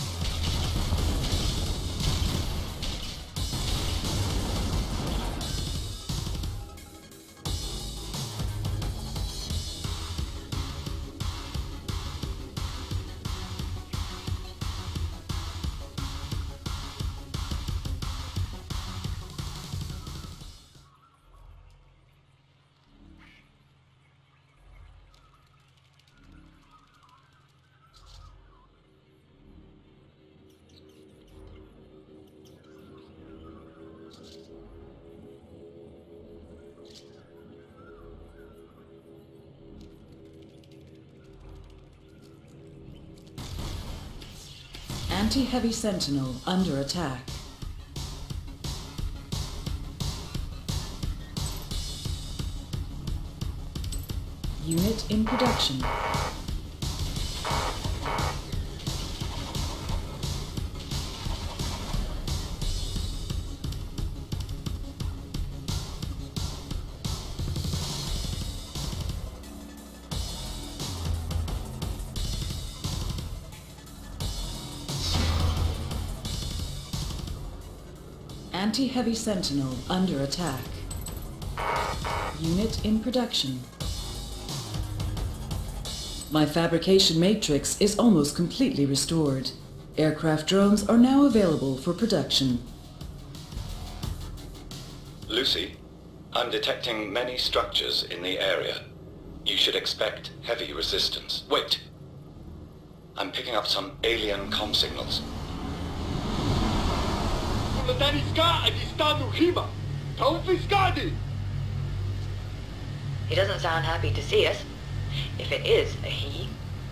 Anti-heavy sentinel under attack. Unit in production. Anti-heavy sentinel under attack. Unit in production. My fabrication matrix is almost completely restored. Aircraft drones are now available for production. Lucy, I'm detecting many structures in the area. You should expect heavy resistance. Wait! I'm picking up some alien comm signals. He doesn't sound happy to see us. If it is a he.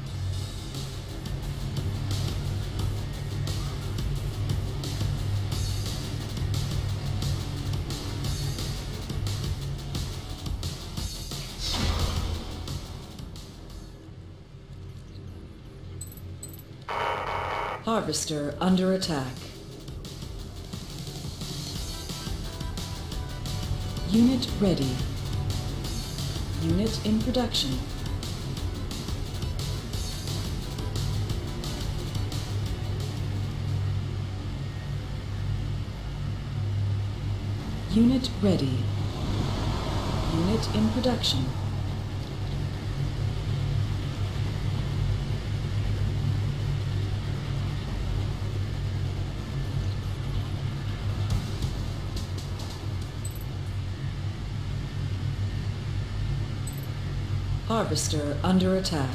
Harvester under attack. Unit ready. Unit in production. Unit ready. Unit in production. Harvester under attack.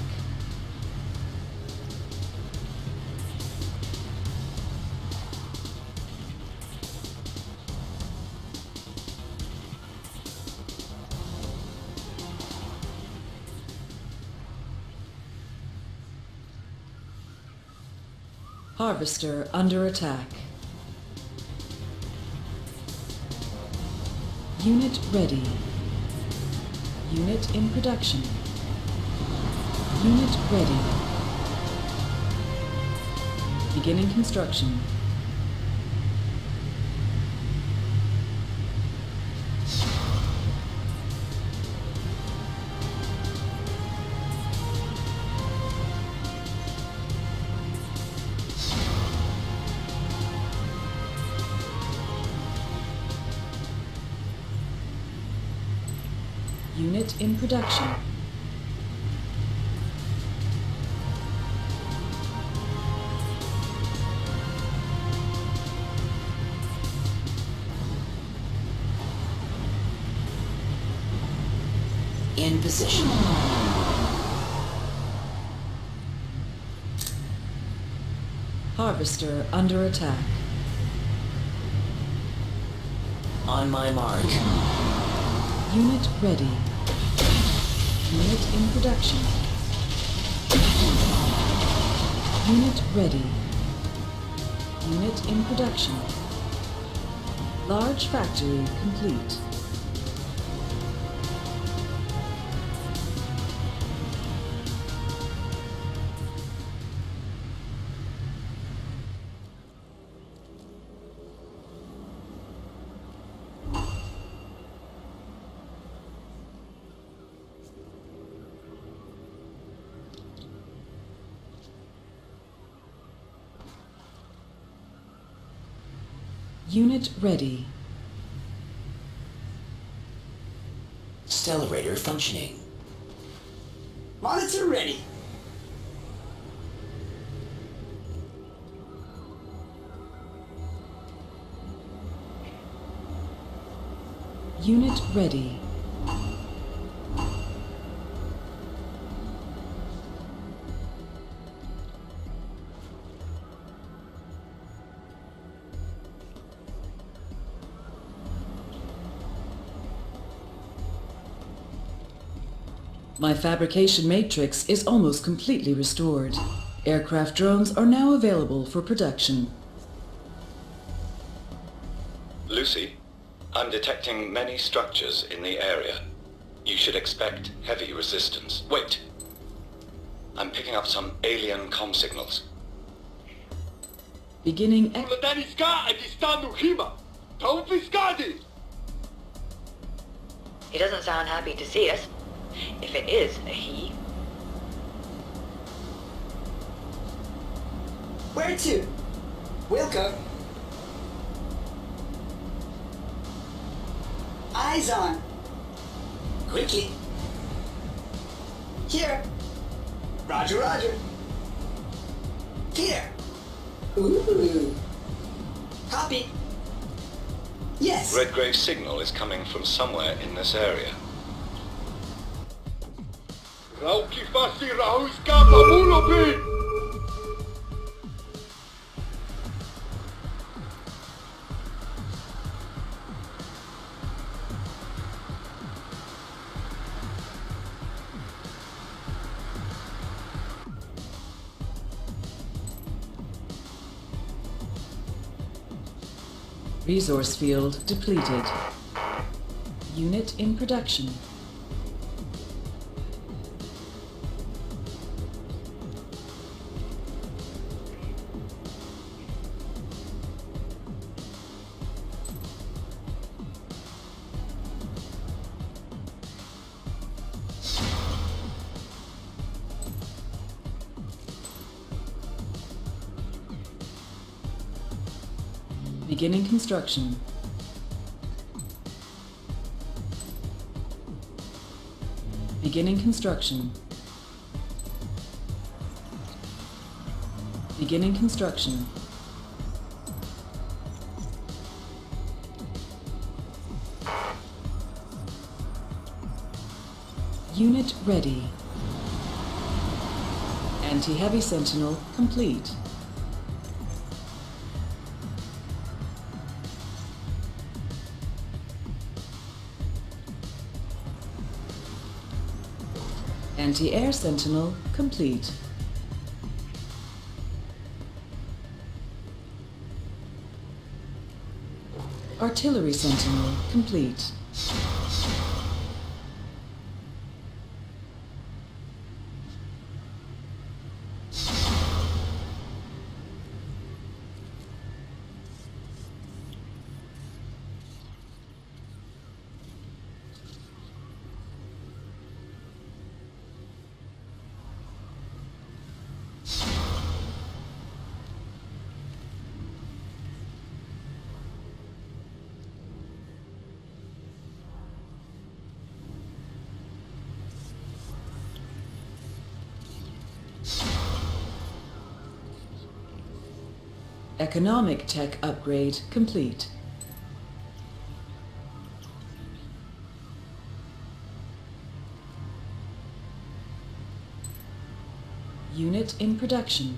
Harvester under attack. Unit ready. Unit in production. Unit ready. Beginning construction. Unit in production. In position. Harvester under attack. On my mark. Unit ready. Unit in production. Unit ready. Unit in production. Large factory complete. Unit ready. Accelerator functioning. Monitor ready. Unit ready. My fabrication matrix is almost completely restored. Aircraft drones are now available for production. Lucy, I'm detecting many structures in the area. You should expect heavy resistance. Wait! I'm picking up some alien comm signals. Beginning ex- He doesn't sound happy to see us. If it is a he. Where to? Wilco. Eyes on. Quickly. Here. Roger, roger. Here. Ooh. Copy. Yes. Redgrave's signal is coming from somewhere in this area. Resource field depleted. Unit in production. Beginning construction. Beginning construction. Beginning construction. Unit ready. Anti-heavy sentinel complete. Anti-air sentinel complete. Artillery sentinel complete. Economic tech upgrade complete. Unit in production.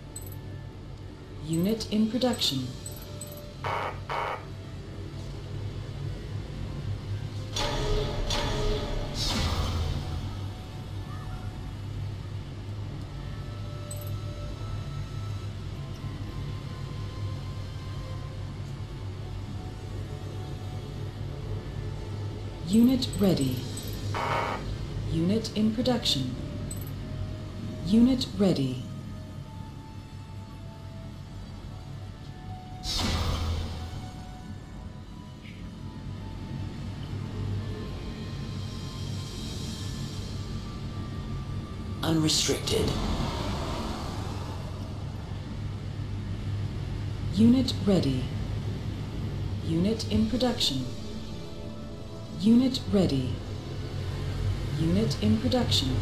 Unit in production. Unit ready. Unit in production. Unit ready. Unrestricted. Unit ready. Unit in production. Unit ready. Unit in production.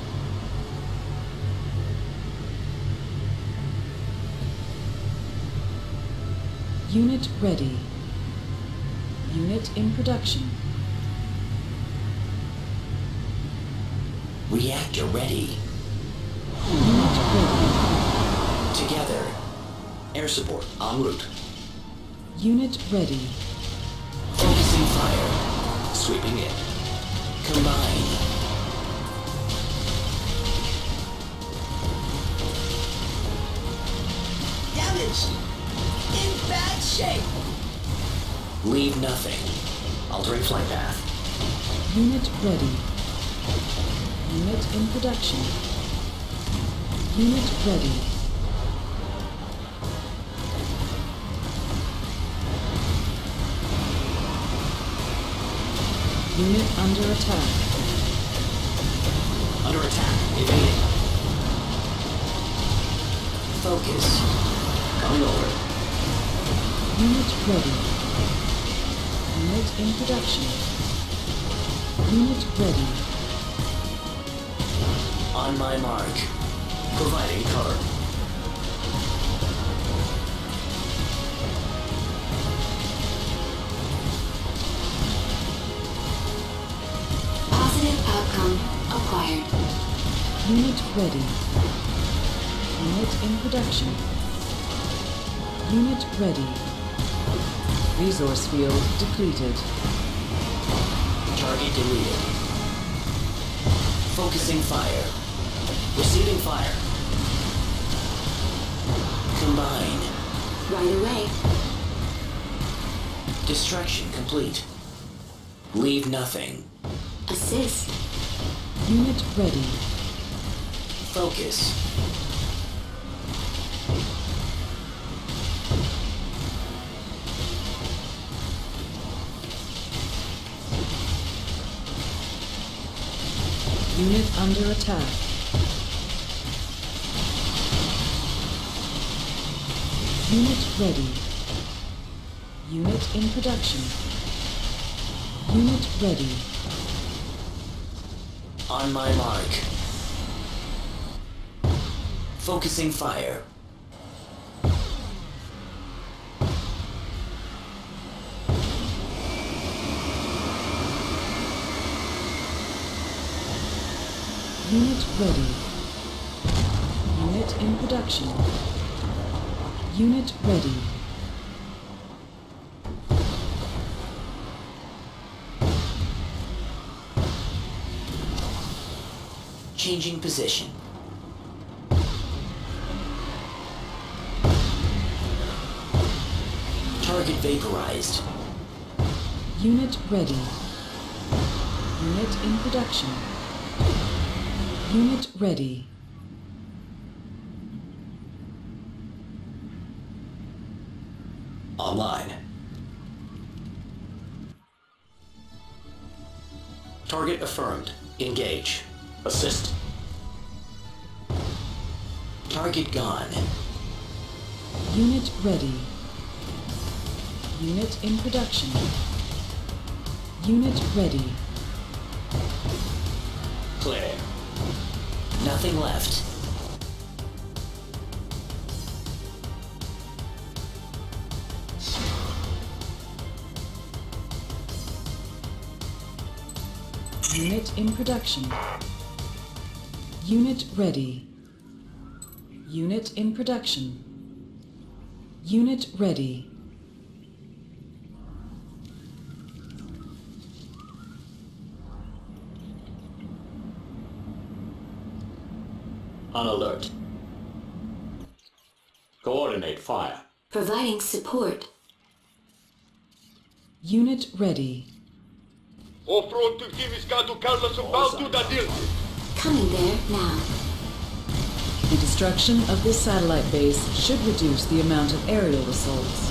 Unit ready. Unit in production. Reactor ready. Unit ready. Together. Air support en route. Unit ready. Focusing fire. Sweeping in. Combine. Damage! In bad shape! Leave nothing. Altering flight path. Unit ready. Unit in production. Unit ready. Unit under attack. Under attack. Evading. Focus. Coming over. Unit ready. Unit in production. Unit ready. On my mark. Providing cover. Positive outcome acquired. Unit ready. Unit in production. Unit ready. Resource field depleted. Target deleted. Focusing fire. Receiving fire. Combine. Right away. Destruction complete. Leave nothing. Assist. Unit ready. Focus. Unit under attack. Unit ready. Unit in production. Unit ready. On my mark. Focusing fire. Unit ready. Unit in production. Unit ready. Changing position. Target vaporized. Unit ready. Unit in production. Unit ready. Online. Target affirmed. Engage. Assist. Target gone. Unit ready. Unit in production. Unit ready. Clear. Nothing left. Unit in production. Unit ready. Unit in production. Unit ready. On alert. Coordinate fire. Providing support. Unit ready. Off-road to Kiviskatu Carlos about to the deal. Coming there now. The destruction of this satellite base should reduce the amount of aerial assaults.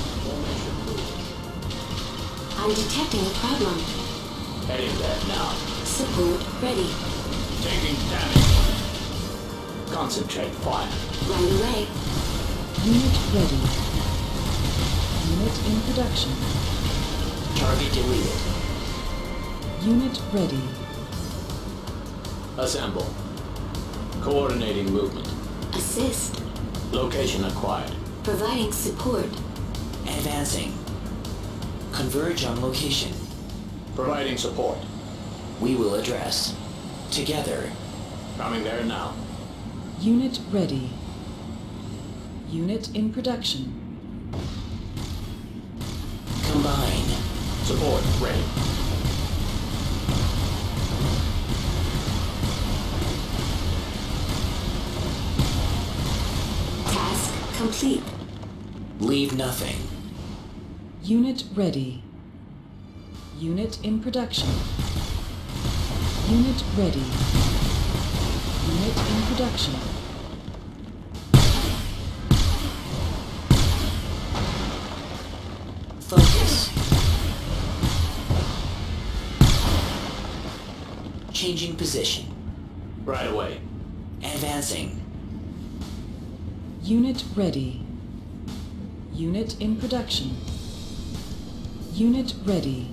I'm detecting a problem. Heading there now. Support ready. Taking damage. Concentrate fire. Right away. Unit ready. Unit in production. Target deleted. Unit ready. Assemble. Coordinating movement. Assist. Location acquired. Providing support. Advancing. Converge on location. Providing support. We will address. Together. Coming there now. Unit ready. Unit in production. Combine. Support ready. Task complete. Leave nothing. Unit ready. Unit in production. Unit ready. Unit in production. Focus. Changing position. Right away. Advancing. Unit ready. Unit in production. Unit ready.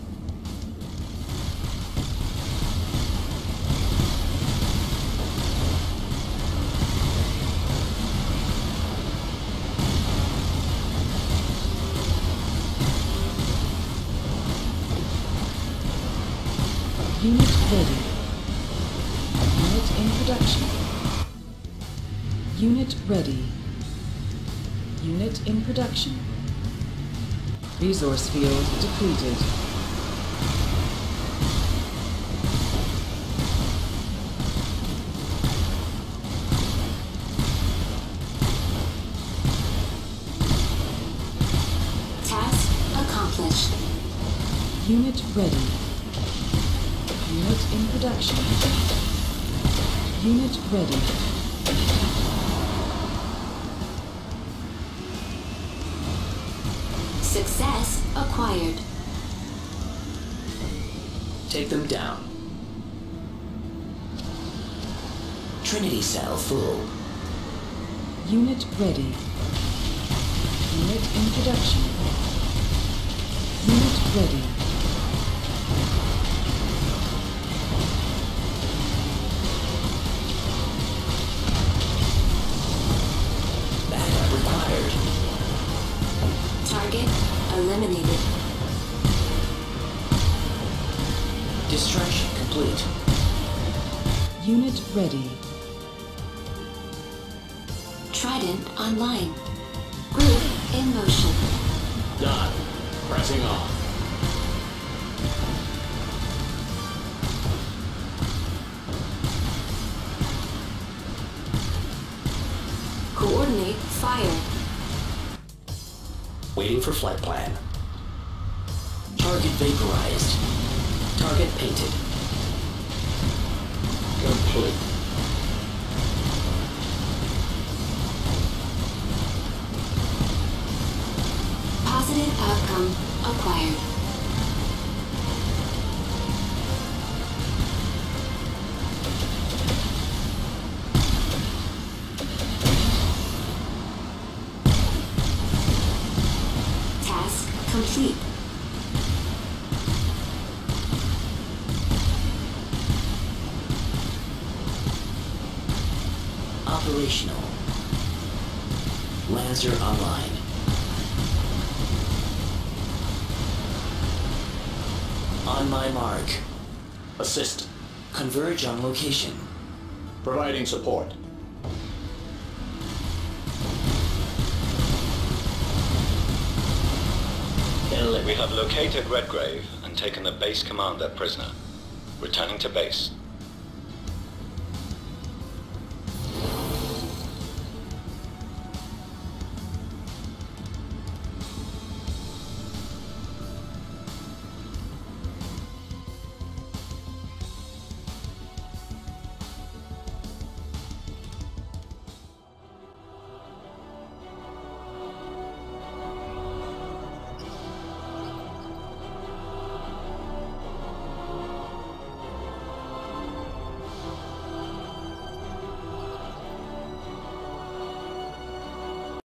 Unit ready. Unit in production. Unit ready. Unit in production. Resource field depleted. Task accomplished. Unit ready. Unit in production. Unit ready. Success acquired. Take them down. Trinity cell full. Unit ready. Unit in production. Unit ready. Backup required. Target eliminated. Destruction complete. Unit ready. Trident online. Group in motion. Done. Pressing on. Coordinate fire. Waiting for flight plan. Target vaporized. Target painted. Complete. Positive outcome acquired. Task complete. Operational. Lancer online. On my mark. Assist. Converge on location. Providing support. We have located Redgrave and taken the base commander prisoner. Returning to base.